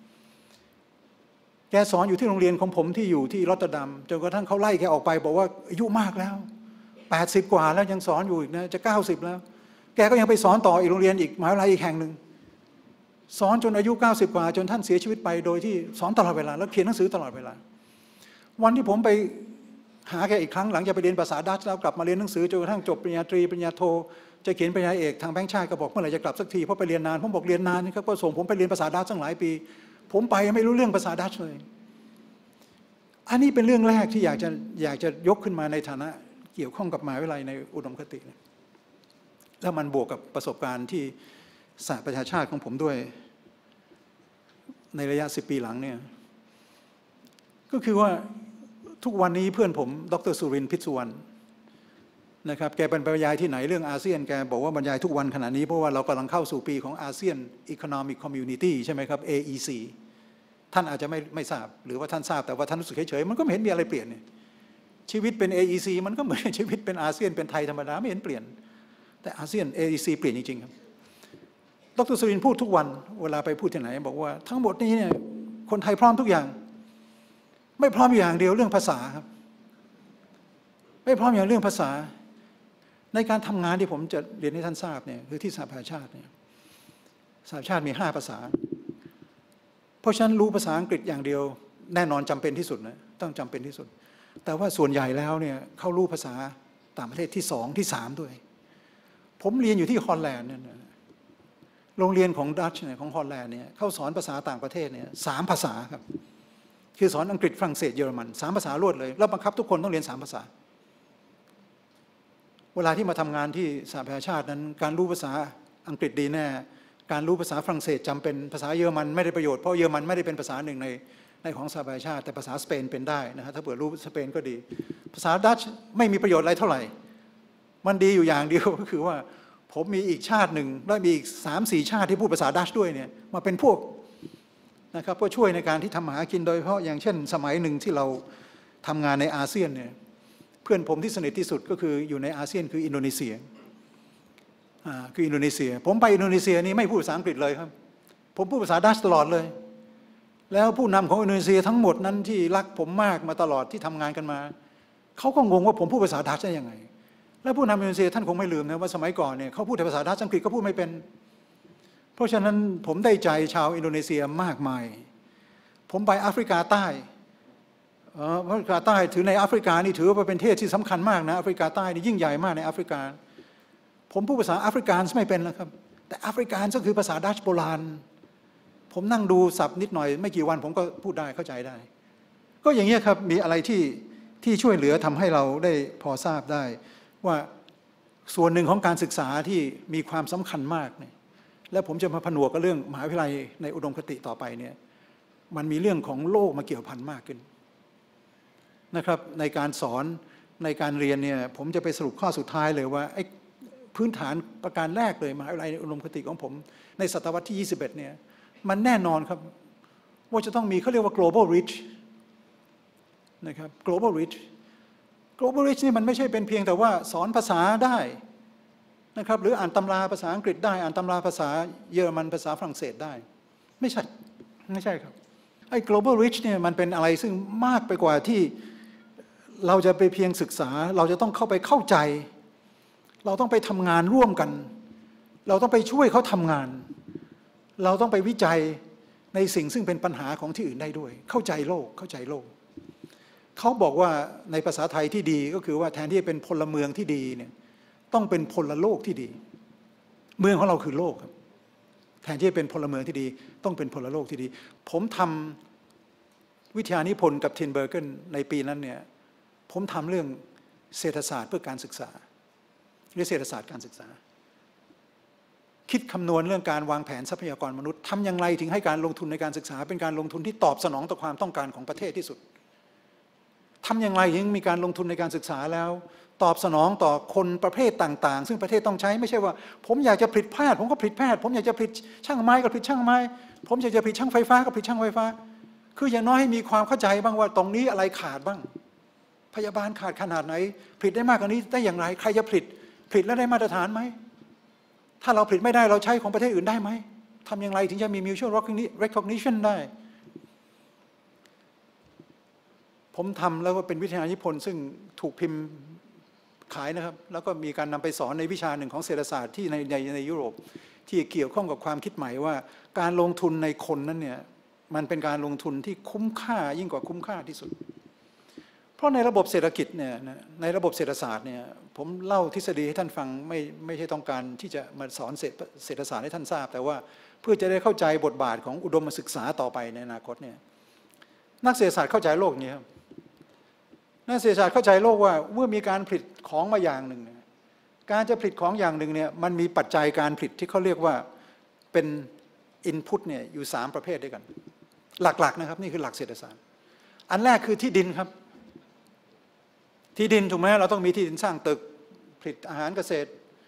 แกสอนอยู่ที่โรงเรียนของผมที่อยู่ที่รอตเตอร์ดัมจนกระทั่งเขาไล่แกออกไปบอกว่าอายุมากแล้วแปดสิบกว่าแล้วยังสอนอยู่อีกนะจะเก้าสิบแล้วแกก็ยังไปสอนต่ออีกโรงเรียนอีกมหาวิทยาลัยอีกแห่งหนึ่งสอนจนอายุเก้าสิบกว่าจนท่านเสียชีวิตไปโดยที่สอนตลอดเวลาแล้วเขียนหนังสือตลอดเวลาวันที่ผมไปหาแกอีกครั้งหลังจากไปเรียนภาษาดัตช์แล้วกลับมาเรียนหนังสือจนกระทั่งจบปริญญาตรีปริญญาโทจะเขียนปริญญาเอกทางแบงค์ชาติก็บอกเมื่อไหร่จะกลับสักทีเพราะไปเรียนนานผมบอกเรียนนานนี่ครับก็ส่งผมไปเรียนภาษาดัตช์ตั้งหลายปีผมไปไม่รู้เรื่องภาษาดัตช์เลยอันนี้เป็นเรื่องแรกที่อยากจะอยากจะยกขึ้นมาในฐานะเกี่ยวข้องกับมหาวิทยาลัยในอุดมคติแล้วมันบวกกับประสบการณ์ที่สหประชาชาติของผมด้วยในระยะสิบปีหลังเนี่ยก็คือว่าทุกวันนี้เพื่อนผมดร.สุรินทร์พิษสุวรรณนะครับแกเป็นบรรยายที่ไหนเรื่องอาเซียนแกบอกว่าบรรยายทุกวันขณะนี้เพราะว่าเรากำลังเข้าสู่ปีของอาเซียน Economic Community ใช่ไหมครับ เอ อี ซี ท่านอาจจะไม่ไม่ทราบหรือว่าท่านทราบแต่ว่าท่านรู้สึกเฉยๆมันก็ไม่เห็นมีอะไรเปลี่ยนเนี่ยชีวิตเป็น เอ อี ซี มันก็เหมือนชีวิตเป็นอาเซียนเป็นไทยธรรมดาไม่เห็นเปลี่ยนแต่อาเซียน เอ อี ซี เปลี่ยนจริงๆครับดร.สุรินทร์พูดทุกวันเวลาไปพูดที่ไหนบอกว่าทั้งหมดนี้เนี่ยคนไทยพร้อมทุกอย่างไม่พร้อมอย่างเดียวเรื่องภาษาครับไม่พร้อมอย่างเรื่องภาษาในการทำงานที่ผมจะเรียนให้ท่านทราบเนี่ยคือที่สหประชาชาติเนี่ยสหประชาชาติมีห้าภาษาเพราะฉะนั้นรู้ภาษาอังกฤษอย่างเดียวแน่นอนจำเป็นที่สุดนะต้องจำเป็นที่สุดแต่ว่าส่วนใหญ่แล้วเนี่ยเขารู้ภาษาต่างประเทศที่สองที่สามด้วยผมเรียนอยู่ที่ฮอลแลนด์เนี่ยโรงเรียนของดัตช์เนี่ยของฮอลแลนด์เนี่ยเขาสอนภาษาต่างประเทศเนี่ยสามภาษาครับคือสอนอังกฤษฝรั่งเศสเยอรมันสามภาษารวดเลยแล้วบังคับทุกคนต้องเรียนสามภาษาเวลาที่มาทำงานที่สหประชาชาตินั้นการรู้ภาษาอังกฤษดีแน่การรู้ภาษาฝรั่งเศสจำเป็นภาษาเยอรมันไม่ได้ประโยชน์เพราะเยอรมันไม่ได้เป็นภาษาหนึ่งในในของสหประชาชาติแต่ภาษาสเปนเป็นได้นะฮะถ้าเผื่อรู้สเปนก็ดีภาษาดัตช์ไม่มีประโยชน์อะไรเท่าไหร่มันดีอยู่อย่างเดียวก็คือว่าผมมีอีกชาติหนึ่งแล้วมีอีกสามสี่ชาติที่พูดภาษาดัตช์ด้วยเนี่ยมาเป็นพวกนะครับก็ช่วยในการที่ทำมาหากินโดยเฉพาะอย่างเช่นสมัยหนึ่งที่เราทำงานในอาเซียนเนี่ยเพื่อนผมที่สนิทที่สุดก็คืออยู่ในอาเซียนคืออินโดนีเซียอ่าคืออินโดนีเซียผมไปอินโดนีเซียนี่ไม่พูดภาษาอังกฤษเลยครับผมพูดภาษาดัตช์ตลอดเลยแล้วผู้นำของอินโดนีเซียทั้งหมดนั้นที่รักผมมากมาตลอดที่ทำงานกันมาเขาก็งงว่าผมพูดภาษาดัตช์ได้ยังไงแล้วผู้นำอินโดนีเซียท่านคงไม่ลืมนะว่าสมัยก่อนเนี่ยเขาพูดแต่ภาษาดัตช์อังกฤษก็พูดไม่เป็นเพราะฉะนั้นผมได้ใจชาวอินโดนีเซียมากมายผมไปแอฟริกาใต้แอฟริกาใต้ถือในแอฟริกานี่ถือว่าเป็นประเทศที่สำคัญมากนะแอฟริกาใต้นี่ยิ่งใหญ่มากในแอฟริกาผมพูดภาษาแอฟริกันไม่เป็นแล้วครับแต่แอฟริกันก็คือภาษาดัตช์โบราณผมนั่งดูศัพท์นิดหน่อยไม่กี่วันผมก็พูดได้เข้าใจได้ก็อย่างนี้ครับมีอะไรที่ที่ช่วยเหลือทำให้เราได้พอทราบได้ว่าส่วนหนึ่งของการศึกษาที่มีความสำคัญมากเนี่ยและผมจะมาผนวกกับเรื่องมหาวิทยาลัยในอุดมคติต่อไปเนี่ยมันมีเรื่องของโลกมาเกี่ยวพันมากขึ้นนะครับในการสอนในการเรียนเนี่ยผมจะไปสรุปข้อสุดท้ายเลยว่าไอ้พื้นฐานประการแรกเลยมหาวิทยาลัยในอุดมคติของผมในศตวรรษที่ยี่สิบเอ็ดเนี่ยมันแน่นอนครับว่าจะต้องมีเขาเรียกว่า global reach นะครับ global reach global reach นี่มันไม่ใช่เป็นเพียงแต่ว่าสอนภาษาได้นะครับหรืออ่านตำราภาษาอังกฤษได้อ่านตำราภาษาเยอรมันภาษาฝรั่งเศสได้ไม่ใช่ไม่ใช่ครับไอ้ global reach เนี่ยมันเป็นอะไรซึ่งมากไปกว่าที่เราจะไปเพียงศึกษาเราจะต้องเข้าไปเข้าใจเราต้องไปทำงานร่วมกันเราต้องไปช่วยเขาทำงานเราต้องไปวิจัยในสิ่งซึ่งเป็นปัญหาของที่อื่นได้ด้วยเข้าใจโลกเข้าใจโลกเขาบอกว่าในภาษาไทยที่ดีก็คือว่าแทนที่จะเป็นพลเมืองที่ดีเนี่ยต้องเป็นพลโลกที่ดีเมืองของเราคือโลกครับแทนที่จะเป็นพลเมืองที่ดีต้องเป็นพลโลกที่ดีผมทำวิทยานิพนธ์กับทินเบอร์เกนในปีนั้นเนี่ยผมทำเรื่องเศรษฐศาสตร์เพื่อการศึกษาเรื่องเศรษฐศาสตร์การศึกษาคิดคำนวณเรื่องการวางแผนทรัพยากรมนุษย์ทำอย่างไรถึงให้การลงทุนในการศึกษาเป็นการลงทุนที่ตอบสนองต่อความต้องการของประเทศที่สุดทำอย่างไรถึงมีการลงทุนในการศึกษาแล้วตอบสนองต่อคนประเภทต่างๆซึ่งประเทศต้องใช้ไม่ใช่ว่าผมอยากจะผลิตแพทย์ผมก็ผลิตแพทย์ผมอยากจะผลิตช่างไม้ก็ผลิตช่างไม้ผมอยากจะผลิตช่างไฟฟ้าก็ผลิตช่างไฟฟ้าคืออย่างน้อยให้มีความเข้าใจบ้างว่าตรงนี้อะไรขาดบ้างพยาบาลขาดขนาดไหนผลิตได้มากกว่านี้ได้อย่างไรใครจะผลิตผลิตแล้วได้มาตรฐานไหมถ้าเราผลิตไม่ได้เราใช้ของประเทศอื่นได้ไหมทำอย่างไรถึงจะมี mutual recognition ได้ผมทำแล้วก็เป็นวิทยานิพนธ์ซึ่งถูกพิมพ์ขายนะครับแล้วก็มีการนำไปสอนในวิชาหนึ่งของเศรษฐศาสตร์ที่ในในในยุโรปที่เกี่ยวข้องกับความคิดใหม่ว่าการลงทุนในคนนั้นเนี่ยมันเป็นการลงทุนที่คุ้มค่ายิ่งกว่าคุ้มค่าที่สุดเพราะในระบบเศรษฐกิจเนี่ยในระบบเศรษฐศาสตร์เนี่ยผมเล่าทฤษฎีให้ท่านฟังไม่ไม่ใช่ต้องการที่จะมาสอนเศรษฐศาสตร์ให้ท่านทราบแต่ว่าเพื่อจะได้เข้าใจบทบาทของอุดมศึกษาต่อไปในอนาคตเนี่ยนักเศรษฐศาสตร์เข้าใจโลกนี้ครับนักเศรษฐศาสตร์เข้าใจโลกว่าเมื่อมีการผลิตของมาอย่างหนึ่งการจะผลิตของอย่างหนึ่งเนี่ยมันมีปัจจัยการผลิตที่เขาเรียกว่าเป็นอินพุตเนี่ยอยู่สามประเภทด้วยกันหลักๆนะครับนี่คือหลักเศรษฐศาสตร์อันแรกคือที่ดินครับที่ดินถูกไหมเราต้องมีที่ดินสร้างตึกผลิตอาหารเกษตร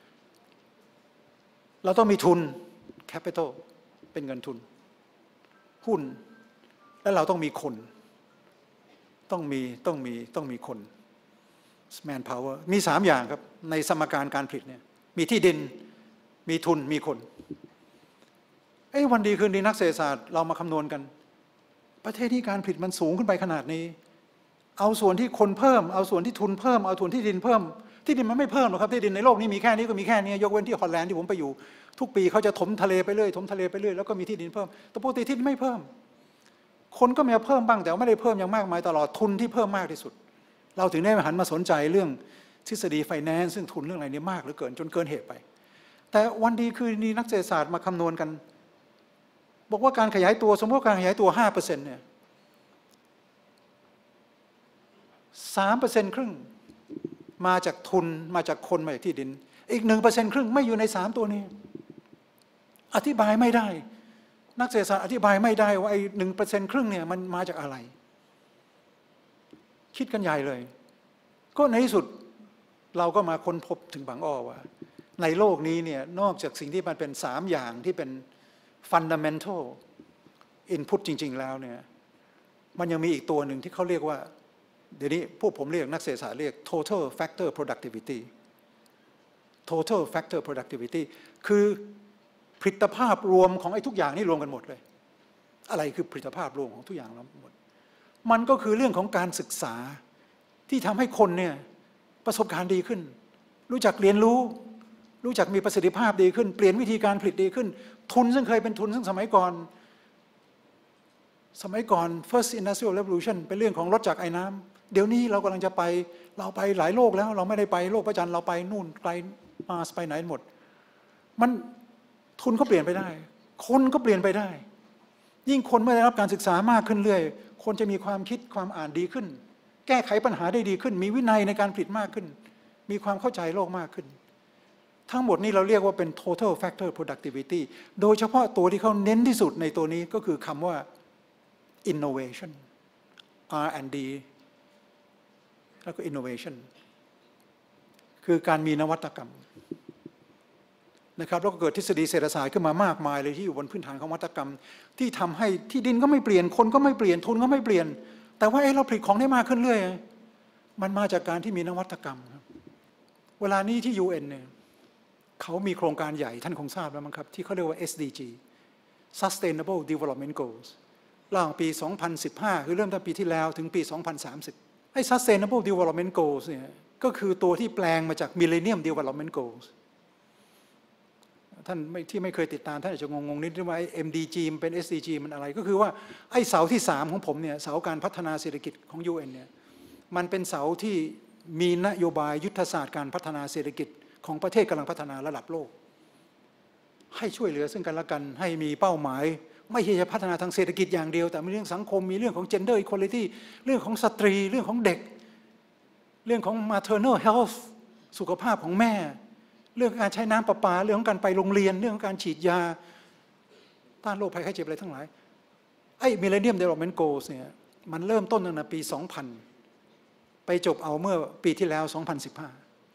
เราต้องมีทุนแคปิตอลเป็นเงินทุนหุ้นและเราต้องมีคนต้องมีต้องมีต้องมีคน man power มีสามอย่างครับในสมการการผลิตเนี่ยมีที่ดินมีทุนมีคนเอ้วันดีคืนดีนักเศรษฐศาสตร์เรามาคำนวณกันประเทศที่การผลิตมันสูงขึ้นไปขนาดนี้เอาส่วนที่คนเพิ่มเอาส่วนที่ทุนเพิ่มเอาส่วนที่ดินเพิ่มที่ดินมันไม่เพิ่มหรอกครับที่ดินในโลกนี้มีแค่นี้ก็มีแค่นี้ยกเว้นที่ฮอลแลนด์ที่ผมไปอยู่ทุกปีเขาจะถมทะเลไปเรื่อยถมทะเลไปเรื่อยแล้วก็มีที่ดินเพิ่มแต่ปกติที่ดินไม่เพิ่มคนก็มีเพิ่มบ้างแต่ไม่ได้เพิ่มอย่างมากมายตลอดทุนที่เพิ่มมากที่สุดเราถึงได้หันมาสนใจเรื่องทฤษฎีไฟแนนซ์ซึ่งทุนเรื่องอะไรนี้มากเหลือเกินจนเกินเหตุไปแต่วันดีคือนี่นักเศรษฐศาสตร์มาคำนวณกันบอกว่าการขยายตัวสมมติการขยายตัว ห้าเปอร์เซ็นต์ เนี่ย สามเปอร์เซ็นต์ ครึ่งมาจากทุนมาจากคนมาจากที่ดินอีก หนึ่งเปอร์เซ็นต์ ครึ่งไม่อยู่ในสามตัวนี้อธิบายไม่ได้นักเศรษฐศาสตร์อธิบายไม่ได้ว่าไอ้ หนึ่งเปอร์เซ็นต์ ครึ่งเนี่ยมันมาจากอะไรคิดกันใหญ่เลยก็ในที่สุดเราก็มาค้นพบถึงบางอ้อว่าในโลกนี้เนี่ยนอกจากสิ่งที่มันเป็นสามอย่างที่เป็น fundamental input จริงๆแล้วเนี่ยมันยังมีอีกตัวหนึ่งที่เขาเรียกว่าเดี๋ยวนี้พวกผมเรียกนักเศรษฐศาสตร์เรียก total factor productivity total factor productivity คือผลิตภาพรวมของไอ้ทุกอย่างนี่รวมกันหมดเลยอะไรคือผลิตภาพรวมของทุกอย่างทั้งหมดมันก็คือเรื่องของการศึกษาที่ทำให้คนเนี่ยประสบการณ์ดีขึ้นรู้จักเรียนรู้รู้จักมีประสิทธิภาพดีขึ้นเปลี่ยนวิธีการผลิตดีขึ้นทุนซึ่งเคยเป็นทุนซึ่งสมัยก่อนสมัยก่อน first industrial revolution เป็นเรื่องของรถจักรไอ้น้ำเดี๋ยวนี้เรากำลังจะไปเราไปหลายโลกแล้วเราไม่ได้ไปโลกพระจันทร์เราไปนู่นไกลมาไปไหนหมดมันทุนก็เปลี่ยนไปได้คนก็เปลี่ยนไปได้ยิ่งคนเมื่อได้รับการศึกษามากขึ้นเรื่อยคนจะมีความคิดความอ่านดีขึ้นแก้ไขปัญหาได้ดีขึ้นมีวินัยในการผลิตมากขึ้นมีความเข้าใจโลกมากขึ้นทั้งหมดนี้เราเรียกว่าเป็น total factor productivity โดยเฉพาะตัวที่เขาเน้นที่สุดในตัวนี้ก็คือคำว่า innovation อาร์ แอนด์ ดี แล้วก็ innovation คือการมีนวัตกรรมนะครับแล้วก็เกิดทฤษฎีเศรษฐศาสตร์ขึ้นมามากมายเลยที่อยู่บนพื้นฐานของนวัตกรรมที่ทำให้ที่ดินก็ไม่เปลี่ยนคนก็ไม่เปลี่ยนทุนก็ไม่เปลี่ยนแต่ว่าเอ๊ะเราผลิตของได้มากขึ้นเรื่อยมันมาจากการที่มีนวัตกรรมครับเวลานี้ที่ ยู เอ็น เนี่ยเขามีโครงการใหญ่ท่านคงทราบแล้วมั้งครับที่เขาเรียกว่า เอส ดี จี Sustainable Development Goals ระหว่างปี สองพันสิบห้า คือเริ่มตั้งปีที่แล้วถึงปี สองพันสามสิบ ไอ้ Sustainable Development Goals เนี่ยก็คือตัวที่แปลงมาจาก Millennium Development Goals ท่านที่ไม่เคยติดตามท่านอาจจะงงๆนิดนึงว่า เอ็ม ดี จี มันเป็น เอส ดี จี มันอะไรก็คือว่าไอ้เสาที่สามของผมเนี่ยเสาการพัฒนาเศรษฐกิจของ ยู เอ็น เนี่ยมันเป็นเสาที่มีนโยบายยุทธศาสตร์การพัฒนาเศรษฐกิจของประเทศกำลังพัฒนาระดับโลกให้ช่วยเหลือซึ่งกันและกันให้มีเป้าหมายไม่ใช่จะพัฒนาทางเศรษฐกิจอย่างเดียวแต่มีเรื่องสังคมมีเรื่องของ gender equality เรื่องของสตรีเรื่องของเด็กเรื่องของ maternal health สุขภาพของแม่เรื่องการใช้น้ำประปาเรื่องของการไปโรงเรียนเรื่องของการฉีดยาต้านโรคภัยไข้เจ็บอะไรทั้งหลายไอ้ Millennium Development Goals เนี่ยมันเริ่มต้นตั้งแต่ปี สองพัน ไปจบเอาเมื่อปีที่แล้ว สองพันสิบห้า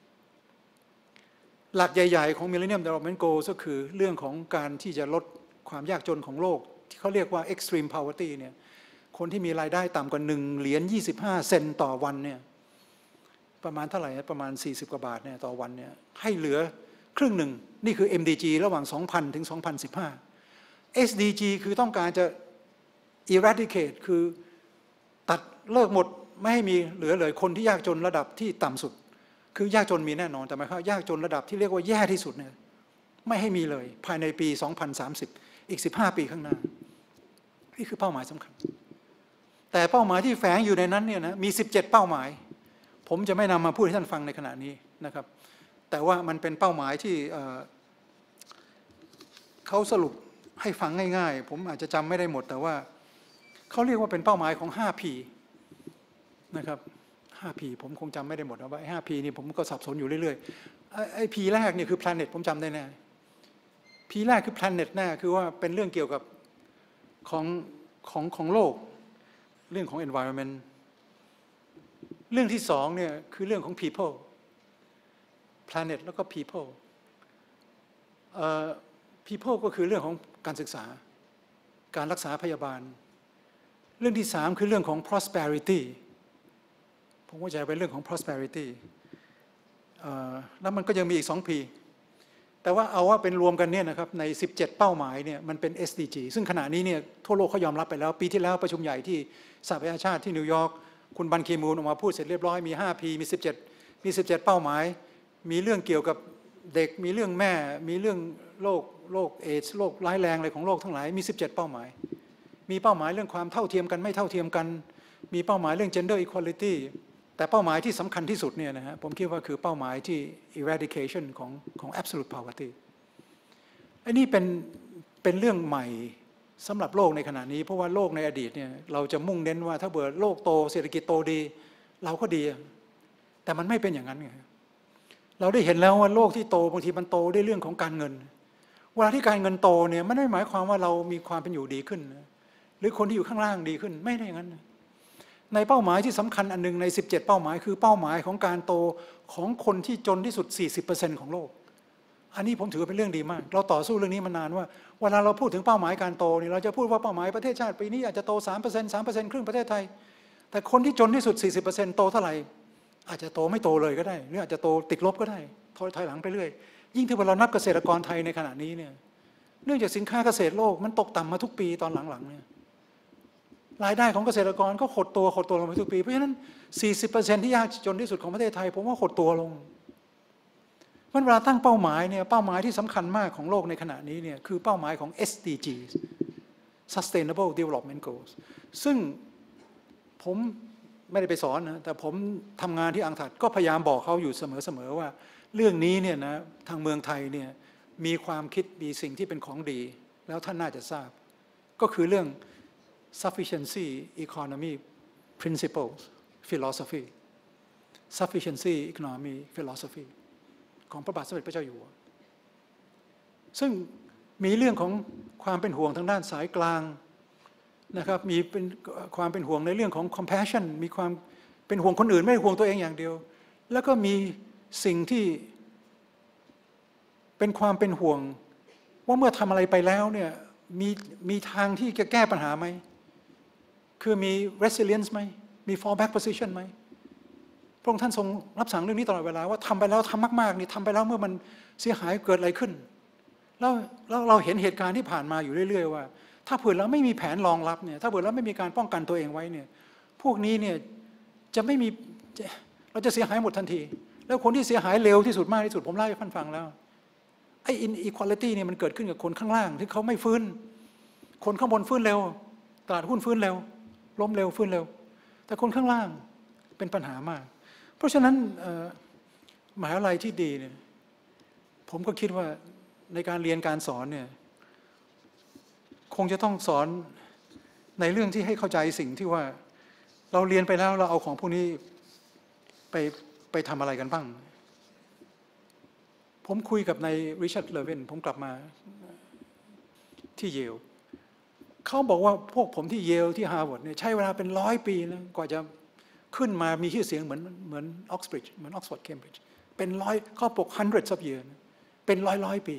หลักใหญ่ๆของ Millennium Development Goals ก็คือเรื่องของการที่จะลดความยากจนของโลกที่เขาเรียกว่า extreme poverty เนี่ยคนที่มีรายได้ต่ำกว่าหนึ่งเหรียญยี่สิบห้าเซนต์ต่อวันเนี่ยประมาณเท่าไหร่ประมาณสี่สิบกว่าบาทเนี่ยต่อวันเนี่ยให้เหลือครึ่งหนึ่งนี่คือ เอ็ม ดี จี ระหว่าง สองพัน ถึง สองพันสิบห้า เอส ดี จี คือต้องการจะ eradicate คือตัดเลิกหมดไม่ให้มีเหลือเลยคนที่ยากจนระดับที่ต่ำสุดคือยากจนมีแน่นอนแต่หมายความว่ายากจนระดับที่เรียกว่าแย่ที่สุดเนี่ยไม่ให้มีเลยภายในปี สองพันสามสิบ อีกสิบห้าปีข้างหน้านี่คือเป้าหมายสำคัญแต่เป้าหมายที่แฝงอยู่ในนั้นเนี่ยนะมีสิบเจ็ดเป้าหมายผมจะไม่นำมาพูดให้ท่านฟังในขณะนี้นะครับแต่ว่ามันเป็นเป้าหมายที่เขาสรุปให้ฟังง่ายๆผมอาจจะจำไม่ได้หมดแต่ว่าเขาเรียกว่าเป็นเป้าหมายของ ห้า พี นะครับ ห้า พี ผมคงจำไม่ได้หมดนะว่า ห้า พี นี่ผมก็สับสนอยู่เรื่อยๆไอ้ P แรกเนี่ยคือ planet ผมจำได้แน่ P แรกคือ planet แน่คือว่าเป็นเรื่องเกี่ยวกับของของของโลกเรื่องของ environment เรื่องที่สองเนี่ยคือเรื่องของ people planet แล้วก็ people people ก็คือเรื่องของการศึกษาการรักษาพยาบาลเรื่องที่สามคือเรื่องของ prosperity ผมว่าจะเป็นเรื่องของ prosperity แล้วมันก็ยังมีอีก สอง พี แต่ว่าเอาว่าเป็นรวมกันเนี่ยนะครับในสิบเจ็ดเป้าหมายเนี่ยมันเป็น เอส ดี จี ซึ่งขณะนี้เนี่ยทั่วโลกเขายอมรับไปแล้วปีที่แล้วประชุมใหญ่ที่สหประชาชาติที่นิวยอร์กคุณบันคีมูนออกมาพูดเสร็จเรียบร้อยมี ห้า พี มีสิบเจ็ดมีสิบเจ็ดเป้าหมายมีเรื่องเกี่ยวกับเด็กมีเรื่องแม่มีเรื่องโรคโรคเอดส์โรคร้ายแรงอะไรของโลกทั้งหลายมีสิบเจ็ดเป้าหมายมีเป้าหมายเรื่องความเท่าเทียมกันไม่เท่าเทียมกันมีเป้าหมายเรื่อง gender equality แต่เป้าหมายที่สำคัญที่สุดเนี่ยนะฮะผมคิดว่าคือเป้าหมายที่ eradication ของของ absolute poverty อันนี้เป็นเป็นเรื่องใหม่สำหรับโลกในขณะนี้เพราะว่าโลกในอดีตเนี่ยเราจะมุ่งเน้นว่าถ้าเบื่อโลกโตเศรษฐกิจโตดีเราก็ดีแต่มันไม่เป็นอย่างนั้นไงเราได้เห็นแล้วว่าโลกที่โตบางทีมันโตด้วยเรื่องของการเงินเวลาที่การเงินโตเนี่ยไม่ได้หมายความว่าเรามีความเป็นอยู่ดีขึ้นหรือคนที่อยู่ข้างล่างดีขึ้นไม่ได้อย่างนั้นในเป้าหมายที่สำคัญอันนึงในสิบเจ็ดเป้าหมายคือเป้าหมายของการโตของคนที่จนที่สุด สี่สิบเปอร์เซ็นต์ ของโลกอันนี้ผมถือเป็นเรื่องดีมากเราต่อสู้เรื่องนี้มานานว่าเวลาเราพูดถึงเป้าหมายการโตนี่เราจะพูดว่าเป้าหมายประเทศชาติปีนี้อาจจะโต สามเปอร์เซ็นต์ สามเปอร์เซ็นต์ ครึ่งประเทศไทยแต่คนที่จนที่สุด สี่สิบเปอร์เซ็นต์ โตเท่าไหร่อาจจะโตไม่โตเลยก็ได้หรืออาจจะโตติดลบก็ได้ถอยถอยหลังไปเรื่อยยิ่งที่เรานับเกษตรกรไทยในขณะนี้เนี่ยเนื่องจากสินค้าเกษตรโลกมันตกต่ำมาทุกปีตอนหลังๆเนี่ยรายได้ของเกษตรกรก็หดตัวหดตัวลงไปทุกปีเพราะฉะนั้น สี่สิบเปอร์เซ็นต์ ที่ยากจนที่สุดของประเทศไทยผมว่าหดตัวลงมันเวลาตั้งเป้าหมายเนี่ยเป้าหมายที่สำคัญมากของโลกในขณะนี้เนี่ยคือเป้าหมายของ เอส ดี จี Sustainable Development Goals ซึ่งผมไม่ได้ไปสอนนะแต่ผมทำงานที่อังถัดก็พยายามบอกเขาอยู่เสมอๆว่าเรื่องนี้เนี่ยนะทางเมืองไทยเนี่ยมีความคิดมีสิ่งที่เป็นของดีแล้วท่านน่าจะทราบก็คือเรื่อง sufficiency economy principles philosophy sufficiency economy philosophy ของพระบาทสมเด็จพระเจ้าอยู่หัวซึ่งมีเรื่องของความเป็นห่วงทางด้านสายกลางนะครับมีเป็นความเป็นห่วงในเรื่องของ compassion มีความเป็นห่วงคนอื่นไม่ได้ห่วงตัวเองอย่างเดียวแล้วก็มีสิ่งที่เป็นความเป็นห่วงว่าเมื่อทำอะไรไปแล้วเนี่ยมีมีทางที่จะแก้ปัญหาไหมคือมี resilience ไหมมี fallback position ไหมพระองค์ท่านทรงรับสั่งเรื่องนี้ตลอดเวลาว่าทำไปแล้วทำมากๆนี่ทำไปแล้วเมื่อมันเสียหายเกิดอะไรขึ้นแล้วแล้วเราเห็นเหตุการณ์ที่ผ่านมาอยู่เรื่อยๆว่าถ้าเผื่อเราไม่มีแผนรองรับเนี่ยถ้าเผื่อเราไม่มีการป้องกันตัวเองไว้เนี่ยพวกนี้เนี่ยจะไม่มีเราเราจะเสียหายหมดทันทีแล้วคนที่เสียหายเร็วที่สุดมากที่สุดผมเล่าให้ท่านฟังแล้วไอ้ inequality เนี่ยมันเกิดขึ้นกับคนข้างล่างที่เขาไม่ฟื้นคนข้างบนฟื้นเร็วตลาดหุ้นฟื้นเร็วล้มเร็วฟื้นเร็วแต่คนข้างล่างเป็นปัญหามากเพราะฉะนั้นมหาวิทยาลัยที่ดีเนี่ยผมก็คิดว่าในการเรียนการสอนเนี่ยคงจะต้องสอนในเรื่องที่ให้เข้าใจสิ่งที่ว่าเราเรียนไปแล้วเราเอาของพวกนี้ไปไปทำอะไรกันบ้างผมคุยกับนายริชาร์ด เลเวนผมกลับมาที่เยลเขาบอกว่าพวกผมที่เยลที่ฮาร์วาร์ดเนี่ยใช้เวลาเป็นร้อยปีนะกว่าจะขึ้นมามีชื่อเสียงเหมือนเหมือนออกซฟอร์ดเหมือนออกซฟอร์ดเคมบริดจ์เป็นร้อยเขาปก hundreds of years เป็นร้อยร้อยปี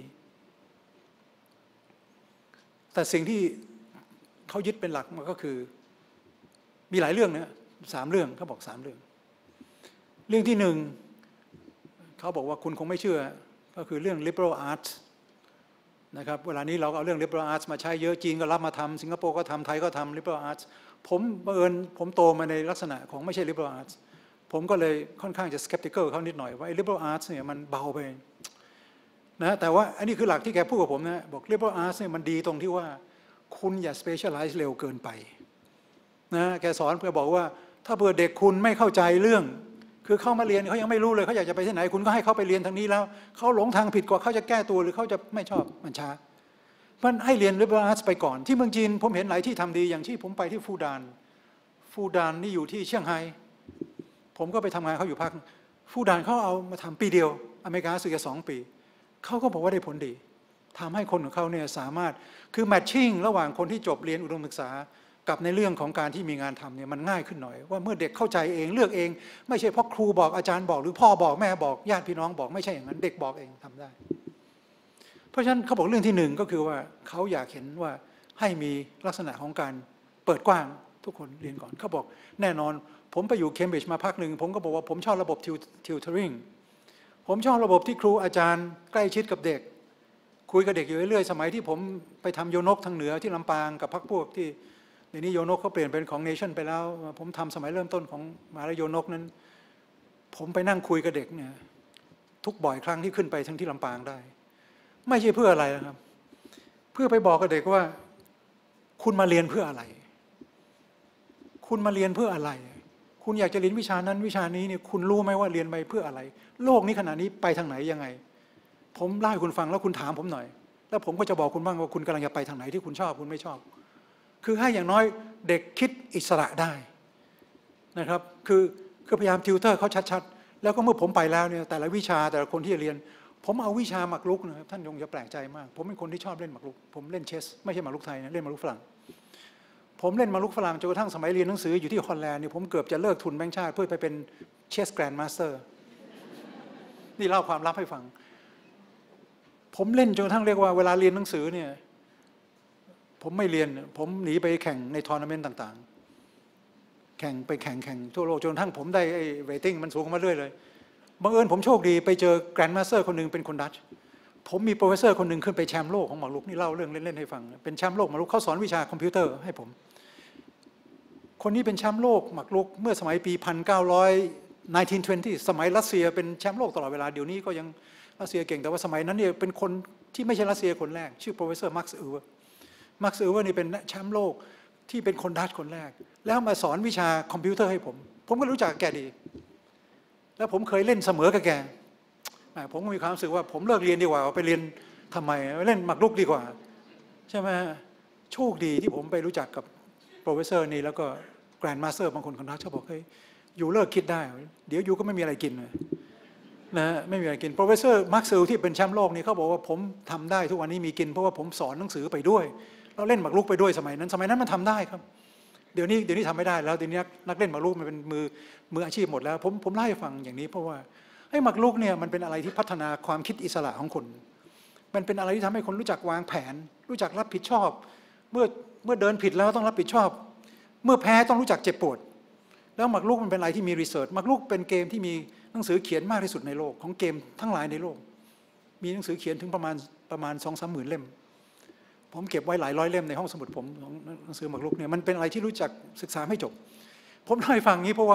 แต่สิ่งที่เขายึดเป็นหลักมันก็คือมีหลายเรื่องนะสามเรื่องเขาบอกสามเรื่องเรื่องที่หนึ่งเขาบอกว่าคุณคงไม่เชื่อก็คือเรื่อง liberal arts นะครับเวลานี้เราเอาเรื่อง liberal arts มาใช้เยอะจีนก็รับมาทำสิงคโปร์ก็ทำไทยก็ทำ liberal arts ผมบังเอิญผมโตมาในลักษณะของไม่ใช่ liberal arts ผมก็เลยค่อนข้างจะ skeptical เขานิดหน่อยว่า liberal arts เนี่ยมันเบาไปนะแต่ว่าอันนี้คือหลักที่แกพูดกับผมนะบอก liberal arts เนี่ยมันดีตรงที่ว่าคุณอย่า specialize เร็วเกินไปนะแกสอนเพื่อบอกว่าถ้าเผื่อเด็กคุณไม่เข้าใจเรื่องคือเข้ามาเรียนเขายังไม่รู้เลยเขาอยากจะไปที่ไหนคุณก็ให้เขาไปเรียนทางนี้แล้วเขาหลงทางผิดกว่าเขาจะแก้ตัวหรือเขาจะไม่ชอบมันช้ามันให้เรียน liberal arts ไปก่อนที่เมืองจีนผมเห็นหลายที่ทำดีอย่างที่ผมไปที่ฟูดานฟูดานนี่อยู่ที่เซี่ยงไฮ้ผมก็ไปทำงานเขาอยู่พักฟูดานเขาเอามาทำปีเดียวอเมริกาสึกจะสองปีเขาก็บอกว่าได้ผลดีทำให้คนของเขาเนี่ยสามารถคือแมทชิ่งระหว่างคนที่จบเรียนอุดมศึกษากับในเรื่องของการที่มีงานทำเนี่ยมันง่ายขึ้นหน่อยว่าเมื่อเด็กเข้าใจเองเลือกเองไม่ใช่เพราะครูบอกอาจารย์บอกหรือพ่อบอกแม่บอกญาติพี่น้องบอกไม่ใช่อย่างนั้นเด็กบอกเองทำได้เพราะฉะนั้นเขาบอกเรื่องที่หนึ่งก็คือว่าเขาอยากเห็นว่าให้มีลักษณะของการเปิดกว้างทุกคนเรียนก่อนเขาบอกแน่นอนผมไปอยู่เคมบริดจ์มาพักหนึ่งผมก็บอกว่าผมชอบระบบทิวเทอริงผมชอบระบบที่ครูอาจารย์ใกล้ชิดกับเด็กคุยกับเด็กอยู่เรื่อยๆสมัยที่ผมไปทำโยนกทางเหนือที่ลำปางกับพรรคพวกที่ในนี้โยนกเขาเปลี่ยนเป็นของเนชั่นไปแล้วผมทำสมัยเริ่มต้นของมหาวิทยาลัยโยนกนั้นผมไปนั่งคุยกับเด็กเนี่ยทุกบ่อยครั้งที่ขึ้นไปทั้งที่ลำปางได้ไม่ใช่เพื่ออะไรนะครับเพื่อไปบอกกับเด็กว่าคุณมาเรียนเพื่ออะไรคุณมาเรียนเพื่ออะไรคุณอยากจะเรียนวิชานั้นวิชานี้เนี่ยคุณรู้ไหมว่าเรียนไปเพื่ออะไรโลกนี้ขณะนี้ไปทางไหนยังไงผมเล่าให้คุณฟังแล้วคุณถามผมหน่อยแล้วผมก็จะบอกคุณบ้างว่าคุณกำลังจะไปทางไหนที่คุณชอบคุณไม่ชอบคือให้อย่างน้อยเด็กคิดอิสระได้นะครับคือคือพยายามติวเตอร์เขาชัดๆแล้วก็เมื่อผมไปแล้วเนี่ยแต่ละวิชาแต่ละคนที่เรียนผมเอาวิชาหมากรุกนะครับท่านคงจะแปลกใจมากผมเป็นคนที่ชอบเล่นหมากรุกผมเล่นเชสไม่ใช่หมากรุกไทยนะเล่นหมากรุกฝรั่งผมเล่นหมากรุกฝรั่งจนกระทั่งสมัยเรียนหนังสืออยู่ที่ฮอลแลนด์เนี่ยผมเกือบจะเลิกทุนแบงก์ชาติเพื่อไปเป็นเชสแกรนด์มาสเตอร์นี่เล่าความลับให้ฟังผมเล่นจนกระทั่งเรียกว่าเวลาเรียนหนังสือเนี่ยผมไม่เรียนผมหนีไปแข่งในทัวร์นาเมนต์ต่างๆแข่งไปแข่งแข่งทั่วโลกจนกระทั่งผมได้ไอ้เรตติ้งมันสูงขึ้นมาเรื่อยเลยบังเอิญผมโชคดีไปเจอแกรนด์มาสเตอร์คนหนึ่งเป็นคนดัตช์ผมมีโปรเฟสเซอร์คนหนึ่งขึ้นไปแชมป์โลกของหมากรุกนี่เล่าเรื่องเล่นๆให้ฟังเป็นแชมป์โลกหมากรุกเขาสอนวิชาคอมพิวเตอร์ให้ผมคนนี้เป็นแชมป์โลกหมากรุกเมื่อสมัยปีหนึ่งพันเก้าร้อย หนึ่งพันเก้าร้อยยี่สิบสมัยรัสเซียเป็นแชมป์โลกตลอดเวลาเดี๋ยวนี้ก็ยังรัสเซียเก่งแต่ว่าสมัยนั้นเนี่ยเป็นคนที่ไม่ใช่รัสเซียคนแรกชื่อโปรเฟสเซอร์มาร์คซ์ เออร์เวอร์มาร์คซ์ เออร์เวอร์นี่เป็นแชมป์โลกที่เป็นคนดัตช์คนแรกแล้วมาสอนวิชาคอมพิวเตอร์ให้ผมผมก็รู้จักแกดีแล้วผมเคยเล่นเสมอกับแกผมก็มีความรู้สึกว่าผมเลิกเรียนดีกว่าไปเรียนทำไมเล่นหมากรุกดีกว่าใช่ไหมโชคดีที่ผมไปรู้จักกับโปรเฟสเซอร์นี่แล้วก็แกรนด์มาสเตอร์บางคนคนดัตช์เขาบอกเฮ้ยอยู่เลิกคิดได้เดี๋ยวอยู่ก็ไม่มีอะไรกินเลยนะไม่มีอะไรกินโปรเฟสเซอร์มาร์คซ์ ที่เป็นแชมป์โลกนี่เขาบอกว่าผมทำได้ทุกวันนี้มีกินเพราะว่าผมสอนหนังสือไปด้วยเราเล่นหมากรุกไปด้วยสมัยนั้นสมัยนั้นมันทำได้ครับเดี๋ยวนี้เดี๋ยวนี้ทำไม่ได้แล้วเดี๋ยวนี้นักเล่นหมากรุกมันเป็นมือมืออาชีพหมดแล้วผมผมเล่าให้ฟังอย่างนี้เพราะว่าไอ้หมากรุกเนี่ยมันเป็นอะไรที่พัฒนาความคิดอิสระของคนมันเป็นอะไรที่ทำให้คนรู้จักวางแผนรู้จักรับผิดชอบเมื่อเมื่อเดินผิดแล้วต้องรับผิดชอบเมื่อแพ้ต้องรู้จักเจ็บปวดแล้วหมากรุกมันเป็นอะไรที่มีรีเสิร์ชหมากรุกเป็นเกมที่มีหนังสือเขียนมากที่สุดในโลกของเกมทั้งหลายในโลกมีหนังสือเขียนถึงประมาณประมาณ สองถึงสามหมื่น เล่มผมเก็บไว้หลายร้อยเล่มในห้องสมุดผมของหนังสือหมากรุกเนี่ยมันเป็นอะไรที่รู้จักศึกษาไม่จบผมเล่าให้ฟังนี้เพราะว่า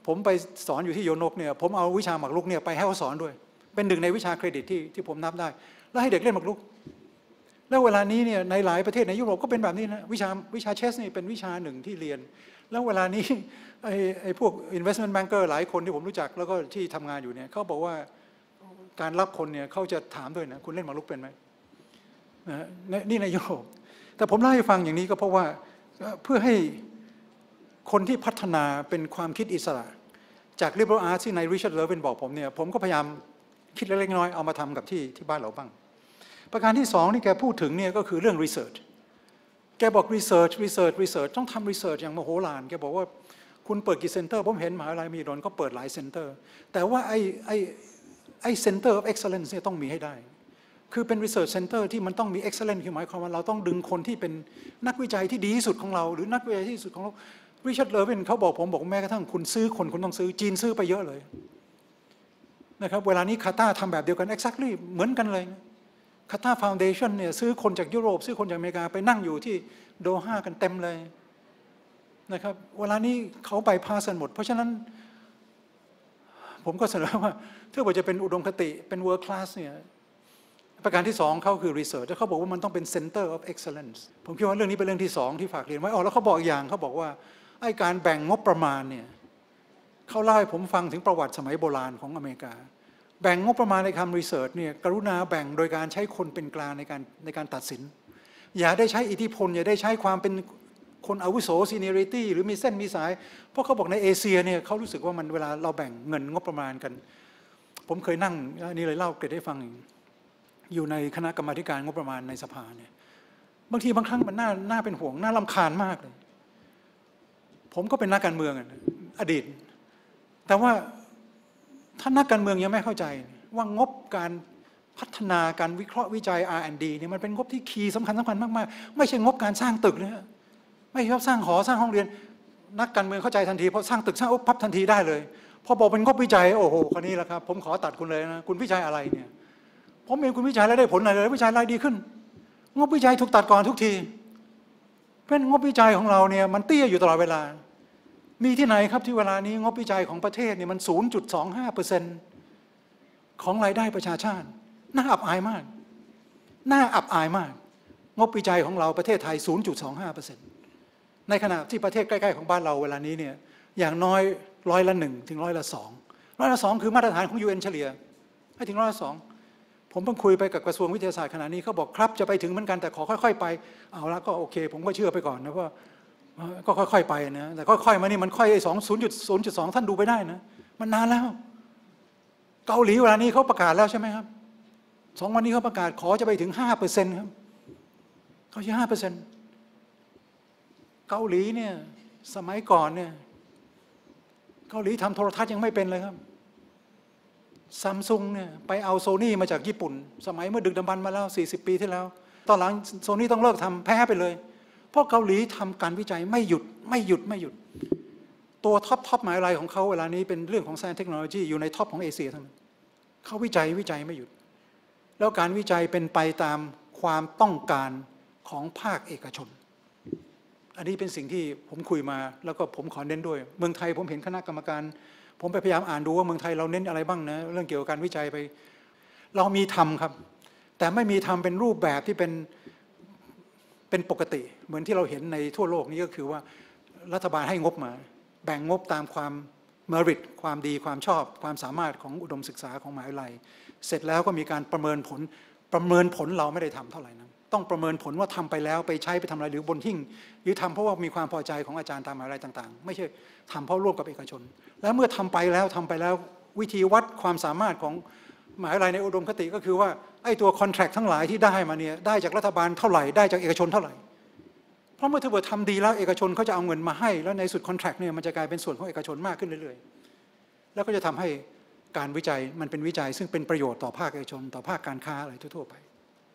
ผมไปสอนอยู่ที่โยนกเนี่ยผมเอาวิชาหมากรุกเนี่ยไปให้เขาสอนด้วยเป็นหนึ่งในวิชาเครดิตที่ที่ผมนับได้แล้วให้เด็กเล่นหมากรุกแล้วเวลานี้เนี่ยในหลายประเทศในยุโรปก็เป็นแบบนี้นะวิชาวิชาเชสนี่เป็นวิชาหนึ่งที่เรียนแล้วเวลานี้ไอ้ไอ้พวก investment banker หลายคนที่ผมรู้จักแล้วก็ที่ทำงานอยู่เนี่ยเขาบอกว่าการรับคนเนี่ยเขาจะถามด้วยนะคุณเล่นหมากรุกเป็นไหมนะนี่ในยุโรปแต่ผมเล่าให้ฟังอย่างนี้ก็เพราะว่าเพื่อให้คนที่พัฒนาเป็นความคิดอิสระจาก liberal arts ที่นายริชาร์ด เลวินบอกผมเนี่ยผมก็พยายามคิดเล็กๆน้อยๆเอามาทำกับที่ที่บ้านเราบ้างประการที่สองที่แกพูดถึงเนี่ยก็คือเรื่อง research แกบอก research research research ต้องทำ research อย่างมโหฬารแกบอกว่าคุณเปิดกี่เซ็นเตอร์ผมเห็นมหาวิทยาลัยมหิดลก็เปิดหลายเซ็นเตอร์แต่ว่าไอ้ไอ้ไอ้ center of excellence เนี่ยต้องมีให้ได้คือเป็น research center ที่มันต้องมี excellence คือหมายความว่าเราต้องดึงคนที่เป็นนักวิจัยที่ดีที่สุดของเราหรือนักวิจัยที่ดีที่สุดของเราริชาร์ด เลวินเขาบอกผมบอกแม้กระทั่งคุณซื้อคนคุณต้องซื้อจีนซื้อไปเยอะเลยนะครับเวลานี้คาตาทำแบบเดียวกัน exactly เหมือนกันเลยคาตาฟาวเดชั่นเนี่ยซื้อคนจากยุโรปซื้อคนจากอเมริกาไปนั่งอยู่ที่โดฮากันเต็มเลยนะครับเวลานี้เขาไปพาสันหมดเพราะฉะนั้นผมก็เสนอว่าถ้าว่าจะเป็นอุดมคติเป็น world class เนี่ยประการที่สองเขาคือ research แล้วเขาบอกว่ามันต้องเป็น center of excellence ผมคิดว่าเรื่องนี้เป็นเรื่องที่สองที่ฝากเรียนไว้อ๋อแล้วเขาบอกอีกอย่างเขาบอกว่าไอ้การแบ่งงบประมาณเนี่ยเขาเล่าให้ผมฟังถึงประวัติสมัยโบราณของอเมริกาแบ่งงบประมาณในคำรีเสิร์ชเนี่ยกรุณาแบ่งโดยการใช้คนเป็นกลางในการในการตัดสินอย่าได้ใช้อิทธิพลอย่าได้ใช้ความเป็นคนอาวุโส seniority หรือมีเส้นมีสายเพราะเขาบอกในเอเชียเนี่ยเขารู้สึกว่ามันเวลาเราแบ่งเงินงบประมาณกันผมเคยนั่งนี่เลยเล่าเกร็ดให้ฟังอยู่ในคณะกรรมาธิการงบประมาณในสภาเนี่ยบางทีบางครั้งมันน่าน่าเป็นห่วงน่ารำคาญมากเลยผมก็เป็นนักการเมืองอดีตแต่ว่าถ้านักการเมืองยังไม่เข้าใจว่างบการพัฒนาการวิเคราะห์วิจัย อาร์ แอนด์ ดี เนี่ยมันเป็นงบที่คีย์สำคัญสำคัญมากๆไม่ใช่งบการสร้างตึกนะฮะไม่ใช่สร้างหอสร้างห้องเรียนนักการเมืองเข้าใจทันทีเพราะสร้างตึกสร้างอุ๊บพับทันทีได้เลยพอบอกเป็นงบวิจัยโอ้โหคนนี้แหละครับผมขอตัดคุณเลยนะคุณวิจัยอะไรเนี่ยผมเองคุณวิจัยแล้วได้ผลอะไรเลยวิจัยอะไรดีขึ้นงบวิจัยถูกตัดก่อนทุกทีเพราะงบวิจัยของเราเนี่ยมันเตี้ยอยู่ตลอดเวลามีที่ไหนครับที่เวลานี้งบวิจัยของประเทศเนี่ยมัน ศูนย์จุดสองห้าเปอร์เซ็นต์ ของรายได้ประชาชาติน่าอับอายมากน่าอับอายมากงบวิจัยของเราประเทศไทย ศูนย์จุดสองห้าเปอร์เซ็นต์ ในขณะที่ประเทศใกล้ๆของบ้านเราเวลานี้เนี่ยอย่างน้อยร้อยละหนึ่งถึงร้อยละสองร้อยละสองคือมาตรฐานของ ยู เอ็น เฉลี่ยให้ถึงร้อยละสองผมเพิ่งคุยไปกับกระทรวงวิทยาศาสตร์ขณะนี้เขาบอกครับจะไปถึงเหมือนกันแต่ขอค่อยๆไปเอาละก็โอเคผมก็เชื่อไปก่อนนะว่าก็ค่อยๆไปนะแต่ค่อยๆมานี่มันค่อยไอ้สองศูนย์จุดศูนย์จุดสองท่านดูไปได้นะมันนานแล้วเกาหลีเวลานี้เขาประกาศแล้วใช่ไหมครับสองวันนี้เขาประกาศขอจะไปถึงห้าเปอร์เซ็นต์ครับเขาใช้ห้าเปอร์เซ็นต์เกาหลีเนี่ยสมัยก่อนเนี่ยเกาหลีทำโทรทัศน์ยังไม่เป็นเลยครับซัมซุงเนี่ยไปเอาโซนี่มาจากญี่ปุ่นสมัยเมื่อดึกดำบรรพ์มาแล้วสี่สิบปีที่แล้วตอนหลังโซนี่ต้องเลิกทำแพ้ไปเลยเพราะเกาหลีทำการวิจัยไม่หยุดไม่หยุดไม่หยุดตัวท็อปท็อปหมายอะไรของเขาเวลานี้เป็นเรื่องของ Science Technology อยู่ในท็อปของเอเชียทั้งนั้นเขาวิจัยวิจัยไม่หยุดแล้วการวิจัยเป็นไปตามความต้องการของภาคเอกชนอันนี้เป็นสิ่งที่ผมคุยมาแล้วก็ผมขอเน้นด้วยเมืองไทยผมเห็นคณะกรรมการผมไปพยายามอ่านดูว่าเมืองไทยเราเน้นอะไรบ้างนะเรื่องเกี่ยวกับการวิจัยไปเรามีทำครับแต่ไม่มีทำเป็นรูปแบบที่เป็นเป็นปกติเหมือนที่เราเห็นในทั่วโลกนี้ก็คือว่ารัฐบาลให้งบมาแบ่งงบตามความเมริตความดีความชอบความสามารถของอุดมศึกษาของมหาวิทยาลัยเสร็จแล้วก็มีการประเมินผลประเมินผลเราไม่ได้ทำเท่าไหร่นะต้องประเมินผลว่าทำไปแล้วไปใช้ไปทำอะไรหรือบนหิ้งหรือทำเพราะว่ามีความพอใจของอาจารย์ตามมหาวิทยาลัยต่างๆไม่ใช่ทำเพราะร่วมกับเอกชนแล้วเมื่อทำไปแล้วทำไปแล้ววิธีวัดความสามารถของมหาวิทยาลัยในอุดมคติก็คือว่าไอ้ตัวคอนแทรคทั้งหลายที่ได้มาเนี่ยได้จากรัฐบาลเท่าไหร่ได้จากเอกชนเท่าไหร่เพราะเมื่อถ้าเกิดทำดีแล้วเอกชนเขาจะเอาเงินมาให้แล้วในสุดคอนแทรคเนี่ยมันจะกลายเป็นส่วนของเอกชนมากขึ้นเรื่อยๆแล้วก็จะทำให้การวิจัยมันเป็นวิจัยซึ่งเป็นประโยชน์ต่อภาคเอกชนต่อภาคการค้าอะไรทั่วๆไป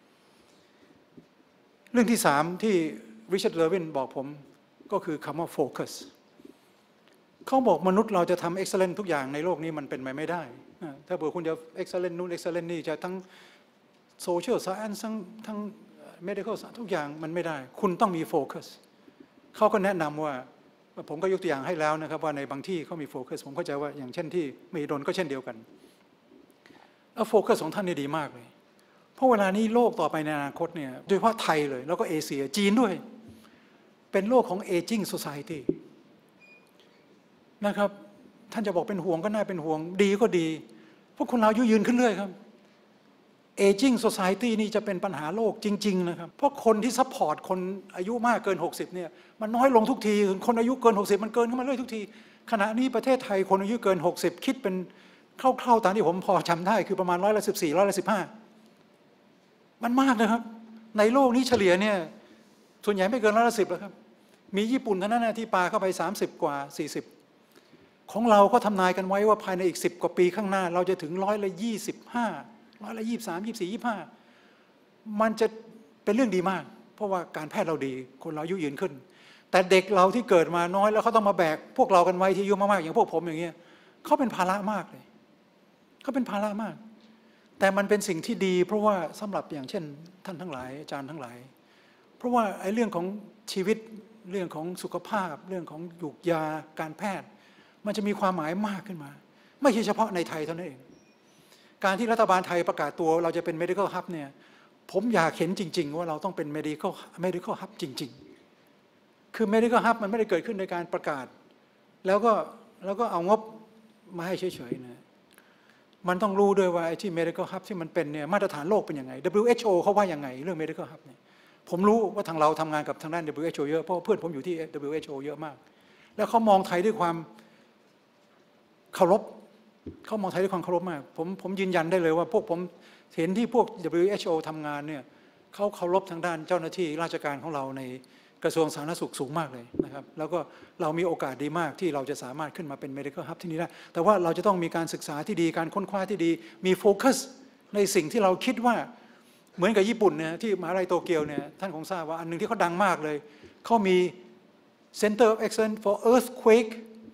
เรื่องที่สามที่ริชาร์ด เลวินบอกผมก็คือคำว่าโฟกัสเขาบอกมนุษย์เราจะทำเอ็กซ์แลนต์ทุกอย่างในโลกนี้มันเป็นไปไม่ได้ถ้าเผื่อคุณจะเอ็กซ์แลนต์นู่นเอ็กซ์แลนต์นี่จะทั้งโซเชียลไซเอนซ์ทั้งทั้งเมดิคอลทุกอย่างมันไม่ได้คุณต้องมีโฟกัสเขาก็แนะนำว่าผมก็ยกตัวอย่างให้แล้วนะครับว่าในบางที่เขามีโฟกัสผมเข้าใจว่าอย่างเช่นที่มหิดลก็เช่นเดียวกันแล้วโฟกัสของท่านนี่ดีมากเลยเพราะเวลานี้โลกต่อไปในอนาคตเนี่ยโดยเฉพาะไทยเลยแล้วก็เอเชียจีนด้วยเป็นโลกของ aging society นะครับท่านจะบอกเป็นห่วงก็น่าเป็นห่วงดีก็ดีเพราะคนเราอายุยืนขึ้นเรื่อยครับ aging society นี่จะเป็นปัญหาโลกจริงๆนะครับเพราะคนที่ซัพพอร์ตคนอายุมากเกินหกสิบเนี่ยมันน้อยลงทุกทีคนอายุเกินหกสิบมันเกินเข้ามาเรื่อยทุกทีขณะนี้ประเทศไทยคนอายุเกินหกสิบคิดเป็นคร่าวๆตามที่ผมพอจำได้คือประมาณร้อยละสิบสี่ร้อยละสิบห้ามันมากนะครับในโลกนี้เฉลี่ยเนี่ยส่วนใหญ่ไม่เกินร้อยละสิบแล้วครับมีญี่ปุ่นเท่านั้นนะที่ปาเข้าไปสามสิบกว่าสี่สิบของเราก็ทำนายกันไว้ว่าภายในอีกสิบกว่าปีข้างหน้าเราจะถึงร้อยละยี่สิบห้าร้อยละยี่สิบสามยี่สิบสี่ยี่สิบห้ามันจะเป็นเรื่องดีมากเพราะว่าการแพทย์เราดีคนเราอายุยืนขึ้นแต่เด็กเราที่เกิดมาน้อยแล้วเขาต้องมาแบกพวกเรากันไว้ที่อายุมากๆอย่างพวกผมอย่างเงี้ยเขาเป็นภาระมากเลยเขาเป็นภาระมากแต่มันเป็นสิ่งที่ดีเพราะว่าสำหรับอย่างเช่นท่านทั้งหลายอาจารย์ทั้งหลายเพราะว่าไอ้เรื่องของชีวิตเรื่องของสุขภาพเรื่องของยุกยาการแพทย์มันจะมีความหมายมากขึ้นมาไม่ใช่เฉพาะในไทยเท่านั้นเองการที่รัฐบาลไทยประกาศตัวเราจะเป็น medical hub เนี่ยผมอยากเห็นจริงๆว่าเราต้องเป็น medical medical hub จริงๆคือ medical hub มันไม่ได้เกิดขึ้นในการประกาศแล้วก็แล้วก็เอางบมาให้เฉยๆนะมันต้องรู้ด้วยว่าไอ้ที่ medical hub ที่มันเป็นเนี่ยมาตรฐานโลกเป็นยังไง ดับเบิลยู เอช โอ เขาว่ายังไงเรื่อง medical hub เนี่ยผมรู้ว่าทางเราทำงานกับทางด้าน ดับเบิลยู เอช โอ เยอะเพราะเพื่อนผมอยู่ที่ ดับเบิลยู เอช โอ เยอะมากแล้วเขามองไทยด้วยความเคารพเขามองไทยด้วยความเคารพมากผมผมยืนยันได้เลยว่าพวกผมเห็นที่พวก ดับเบิลยู เอช โอ ทำงานเนี่ยเขาเคารพทางด้านเจ้าหน้าที่ราชการของเราในกระทรวงสาธารณสุขสูงมากเลยนะครับแล้วก็เรามีโอกาสดีมากที่เราจะสามารถขึ้นมาเป็น medical hub ที่นี่ได้แต่ว่าเราจะต้องมีการศึกษาที่ดีการค้นคว้าที่ดีมีโฟกัสในสิ่งที่เราคิดว่าเหมือนกับญี่ปุ่นเนี่ยที่มหาวิทยาลัยโตเกียวเนี่ยท่านคงทราบว่าอันนึงที่เขาดังมากเลยเขามี Center of Excellence for Earthquake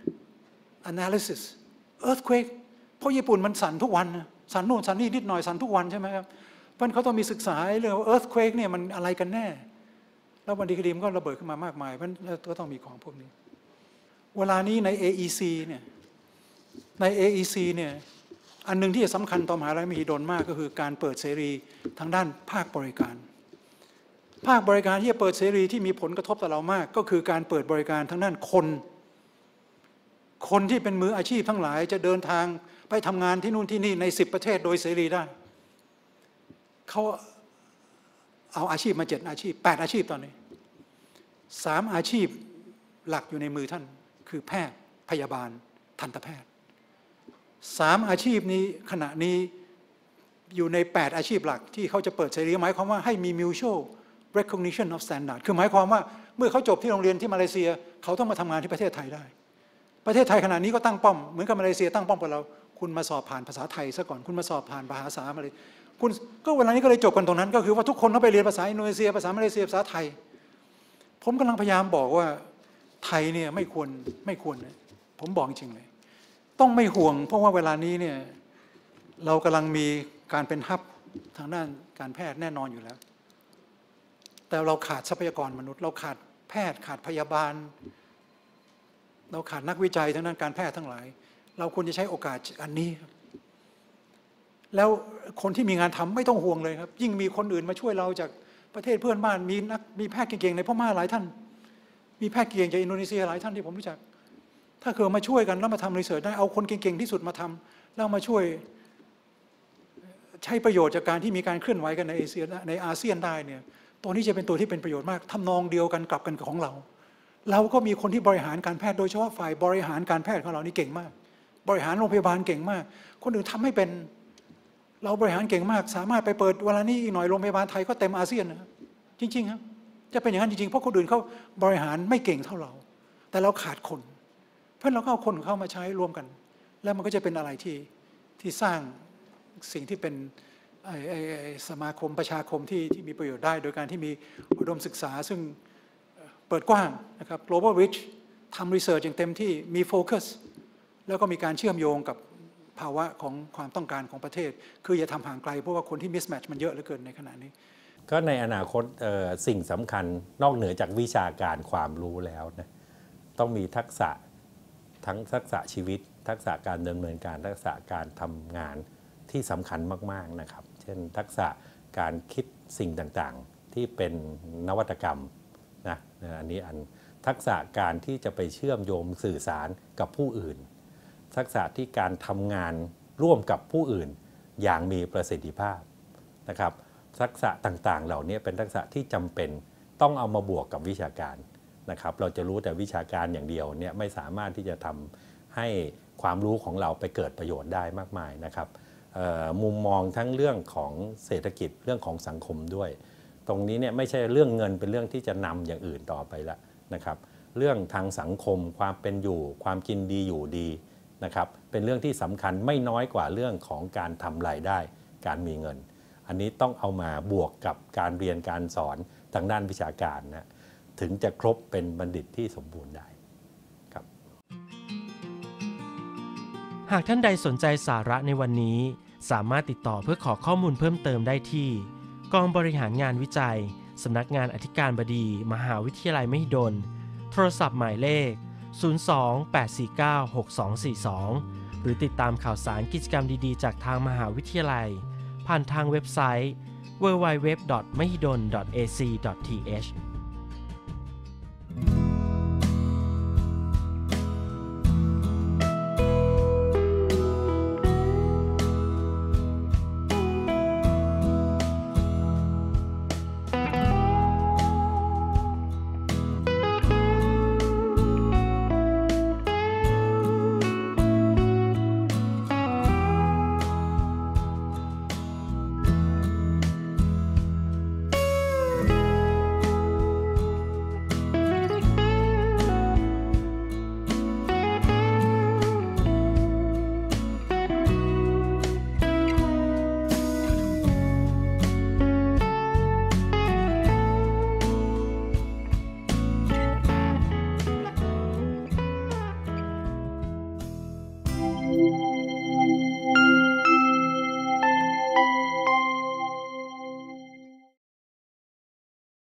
Analysis Earthquake เพราะญี่ปุ่นมันสั่นทุกวันนะสั่นโน่นสั่นนี่นิดหน่อยสั่นทุกวันใช่ไหมครับเพราะเขาต้องมีศึกษาเรื่องว่า Earthquake เนี่ยมันอะไรกันแน่แล้ววันดีคดีมันก็ระเบิดขึ้นมามากมายเพราะก็ต้องมีของพวกนี้เวลานี้ใน เอ อี ซี เนี่ยใน เอ อี ซี เนี่ยอันนึงที่สำคัญต่อมหาวิทยาลัยมหิดลมากก็คือการเปิดเสรีทางด้านภาคบริการภาคบริการที่จะเปิดเสรีที่มีผลกระทบต่อเรามากก็คือการเปิดบริการทางด้านคนคนที่เป็นมืออาชีพทั้งหลายจะเดินทางไปทำงานที่นู่นที่นี่ในสิบประเทศโดยเสรีได้เขาเอาอาชีพมาเจ็ดอาชีพแปดอาชีพตอนนี้สามอาชีพหลักอยู่ในมือท่านคือแพทย์พยาบาลทันตแพทย์สามอาชีพนี้ขณะนี้อยู่ในแปดอาชีพหลักที่เขาจะเปิดเสรีหมายความว่าให้มี mutual recognition of standard คือหมายความว่าเมื่อเขาจบที่โรงเรียนที่มาเลเซียเขาต้องมาทำงานที่ประเทศไทยได้ประเทศไทยขณะนี้ก็ตั้งป้อมเหมือนกับมาเลเซียตั้งป้อมกับเราคุณมาสอบผ่านภาษาไทยซะก่อนคุณมาสอบผ่านภาษามาเลยคุณก็เวลานี้ก็เลยจบกันตรงนั้นก็คือว่าทุกคนต้องไปเรียนภาษาอินโดนีเซียภาษามาเลเซียภาษาไทยผมกำลังพยายามบอกว่าไทยเนี่ยไม่ควรไม่ควรเลยผมบอกจริงเลยต้องไม่ห่วงเพราะว่าเวลานี้เนี่ยเรากำลังมีการเป็นฮับทางด้านการแพทย์แน่นอนอยู่แล้วแต่เราขาดทรัพยากรมนุษย์เราขาดแพทย์ขาดพยาบาลเราขาดนักวิจัยทางด้านการแพทย์ทั้งหลายเราควรจะใช้โอกาสอันนี้ครับแล้วคนที่มีงานทำไม่ต้องห่วงเลยครับยิ่งมีคนอื่นมาช่วยเราจากประเทศเพื่อนบ้านมีนักมีแพทย์เก่งๆในพม่าหลายท่านมีแพทย์เก่งจากอินโดนีเซียหลายท่านที่ผมรู้จักถ้าเกิดมาช่วยกันแล้วมาทำรีเสิร์ชได้เอาคนเก่งๆที่สุดมาทำแล้วมาช่วยใช้ประโยชน์จากการที่มีการเคลื่อนไหวกันในเอเชียในอาเซียนได้เนี่ยตัวนี้จะเป็นตัวที่เป็นประโยชน์มากทำนองเดียวกันกลับกันกับของเราเราก็มีคนที่บริหารการแพทย์โดยเฉพาะฝ่ายบริหารการแพทย์ของเรานี่เก่งมากบริหารโรงพยาบาลเก่งมากคนอื่นทำไม่เป็นเราบริหารเก่งมากสามารถไปเปิดเวลานี้อีกหน่อยโรงพยาบาลไทยก็เต็มอาเซียนนะครับจริงๆครับจะเป็นอย่างนั้นจริงๆเพราะคนอื่นเขาบริหารไม่เก่งเท่าเราแต่เราขาดคนเพราะเราก็เอาคนเข้ามาใช้รวมกันแล้วมันก็จะเป็นอะไรที่ที่สร้างสิ่งที่เป็นสมาคมประชาคมที่ที่มีประโยชน์ได้โดยการที่มีอุดมศึกษาซึ่งเปิดกว้างนะครับ global reach ทำ research อย่างเต็มที่มีโฟกัสแล้วก็มีการเชื่อมโยงกับภาวะของความต้องการของประเทศคืออย่าทำห่างไกลเพราะว่าคนที่ mismatch มันเยอะเหลือเกินในขณะนี้ก็ในอนาคตสิ่งสำคัญนอกเหนือจากวิชาการความรู้แล้วนะต้องมีทักษะทั้งทักษะชีวิต ทักษะการดำเนินการทักษะการทำงานที่สำคัญมากๆนะครับเช่นทักษะการคิดสิ่งต่างๆที่เป็นนวัตกรรมนะอันนี้อันทักษะการที่จะไปเชื่อมโยงสื่อสารกับผู้อื่นทักษะที่การทำงานร่วมกับผู้อื่นอย่างมีประสิทธิภาพนะครับทักษะต่างๆเหล่านี้เป็นทักษะที่จำเป็นต้องเอามาบวกกับวิชาการนะครับเราจะรู้แต่วิชาการอย่างเดียวเนี่ยไม่สามารถที่จะทำให้ความรู้ของเราไปเกิดประโยชน์ได้มากมายนะครับมุมมองทั้งเรื่องของเศรษฐกิจเรื่องของสังคมด้วยตรงนี้เนี่ยไม่ใช่เรื่องเงินเป็นเรื่องที่จะนำอย่างอื่นต่อไปละนะครับเรื่องทางสังคมความเป็นอยู่ความกินดีอยู่ดีนะครับเป็นเรื่องที่สำคัญไม่น้อยกว่าเรื่องของการทำรายได้การมีเงินอันนี้ต้องเอามาบวกกับการเรียนการสอนทางด้านวิชาการนะถึงจะครบเป็นบัณฑิตที่สมบูรณ์ได้ครับหากท่านใดสนใจสาระในวันนี้สามารถติดต่อเพื่อขอข้อมูลเพิ่มเติมได้ที่กองบริหารงานวิจัยสำนักงานอธิการบดีมหาวิทยาลัยมหิดลโทรศัพท์หมายเลขศูนย์ สอง แปด สี่ เก้า หก สอง สี่ สองหรือติดตามข่าวสารกิจกรรมดีๆจากทางมหาวิทยาลัยผ่านทางเว็บไซต์ ดับเบิลยู ดับเบิลยู ดับเบิลยู ดอท มหิดล ดอท เอ ซี ดอท ที เอช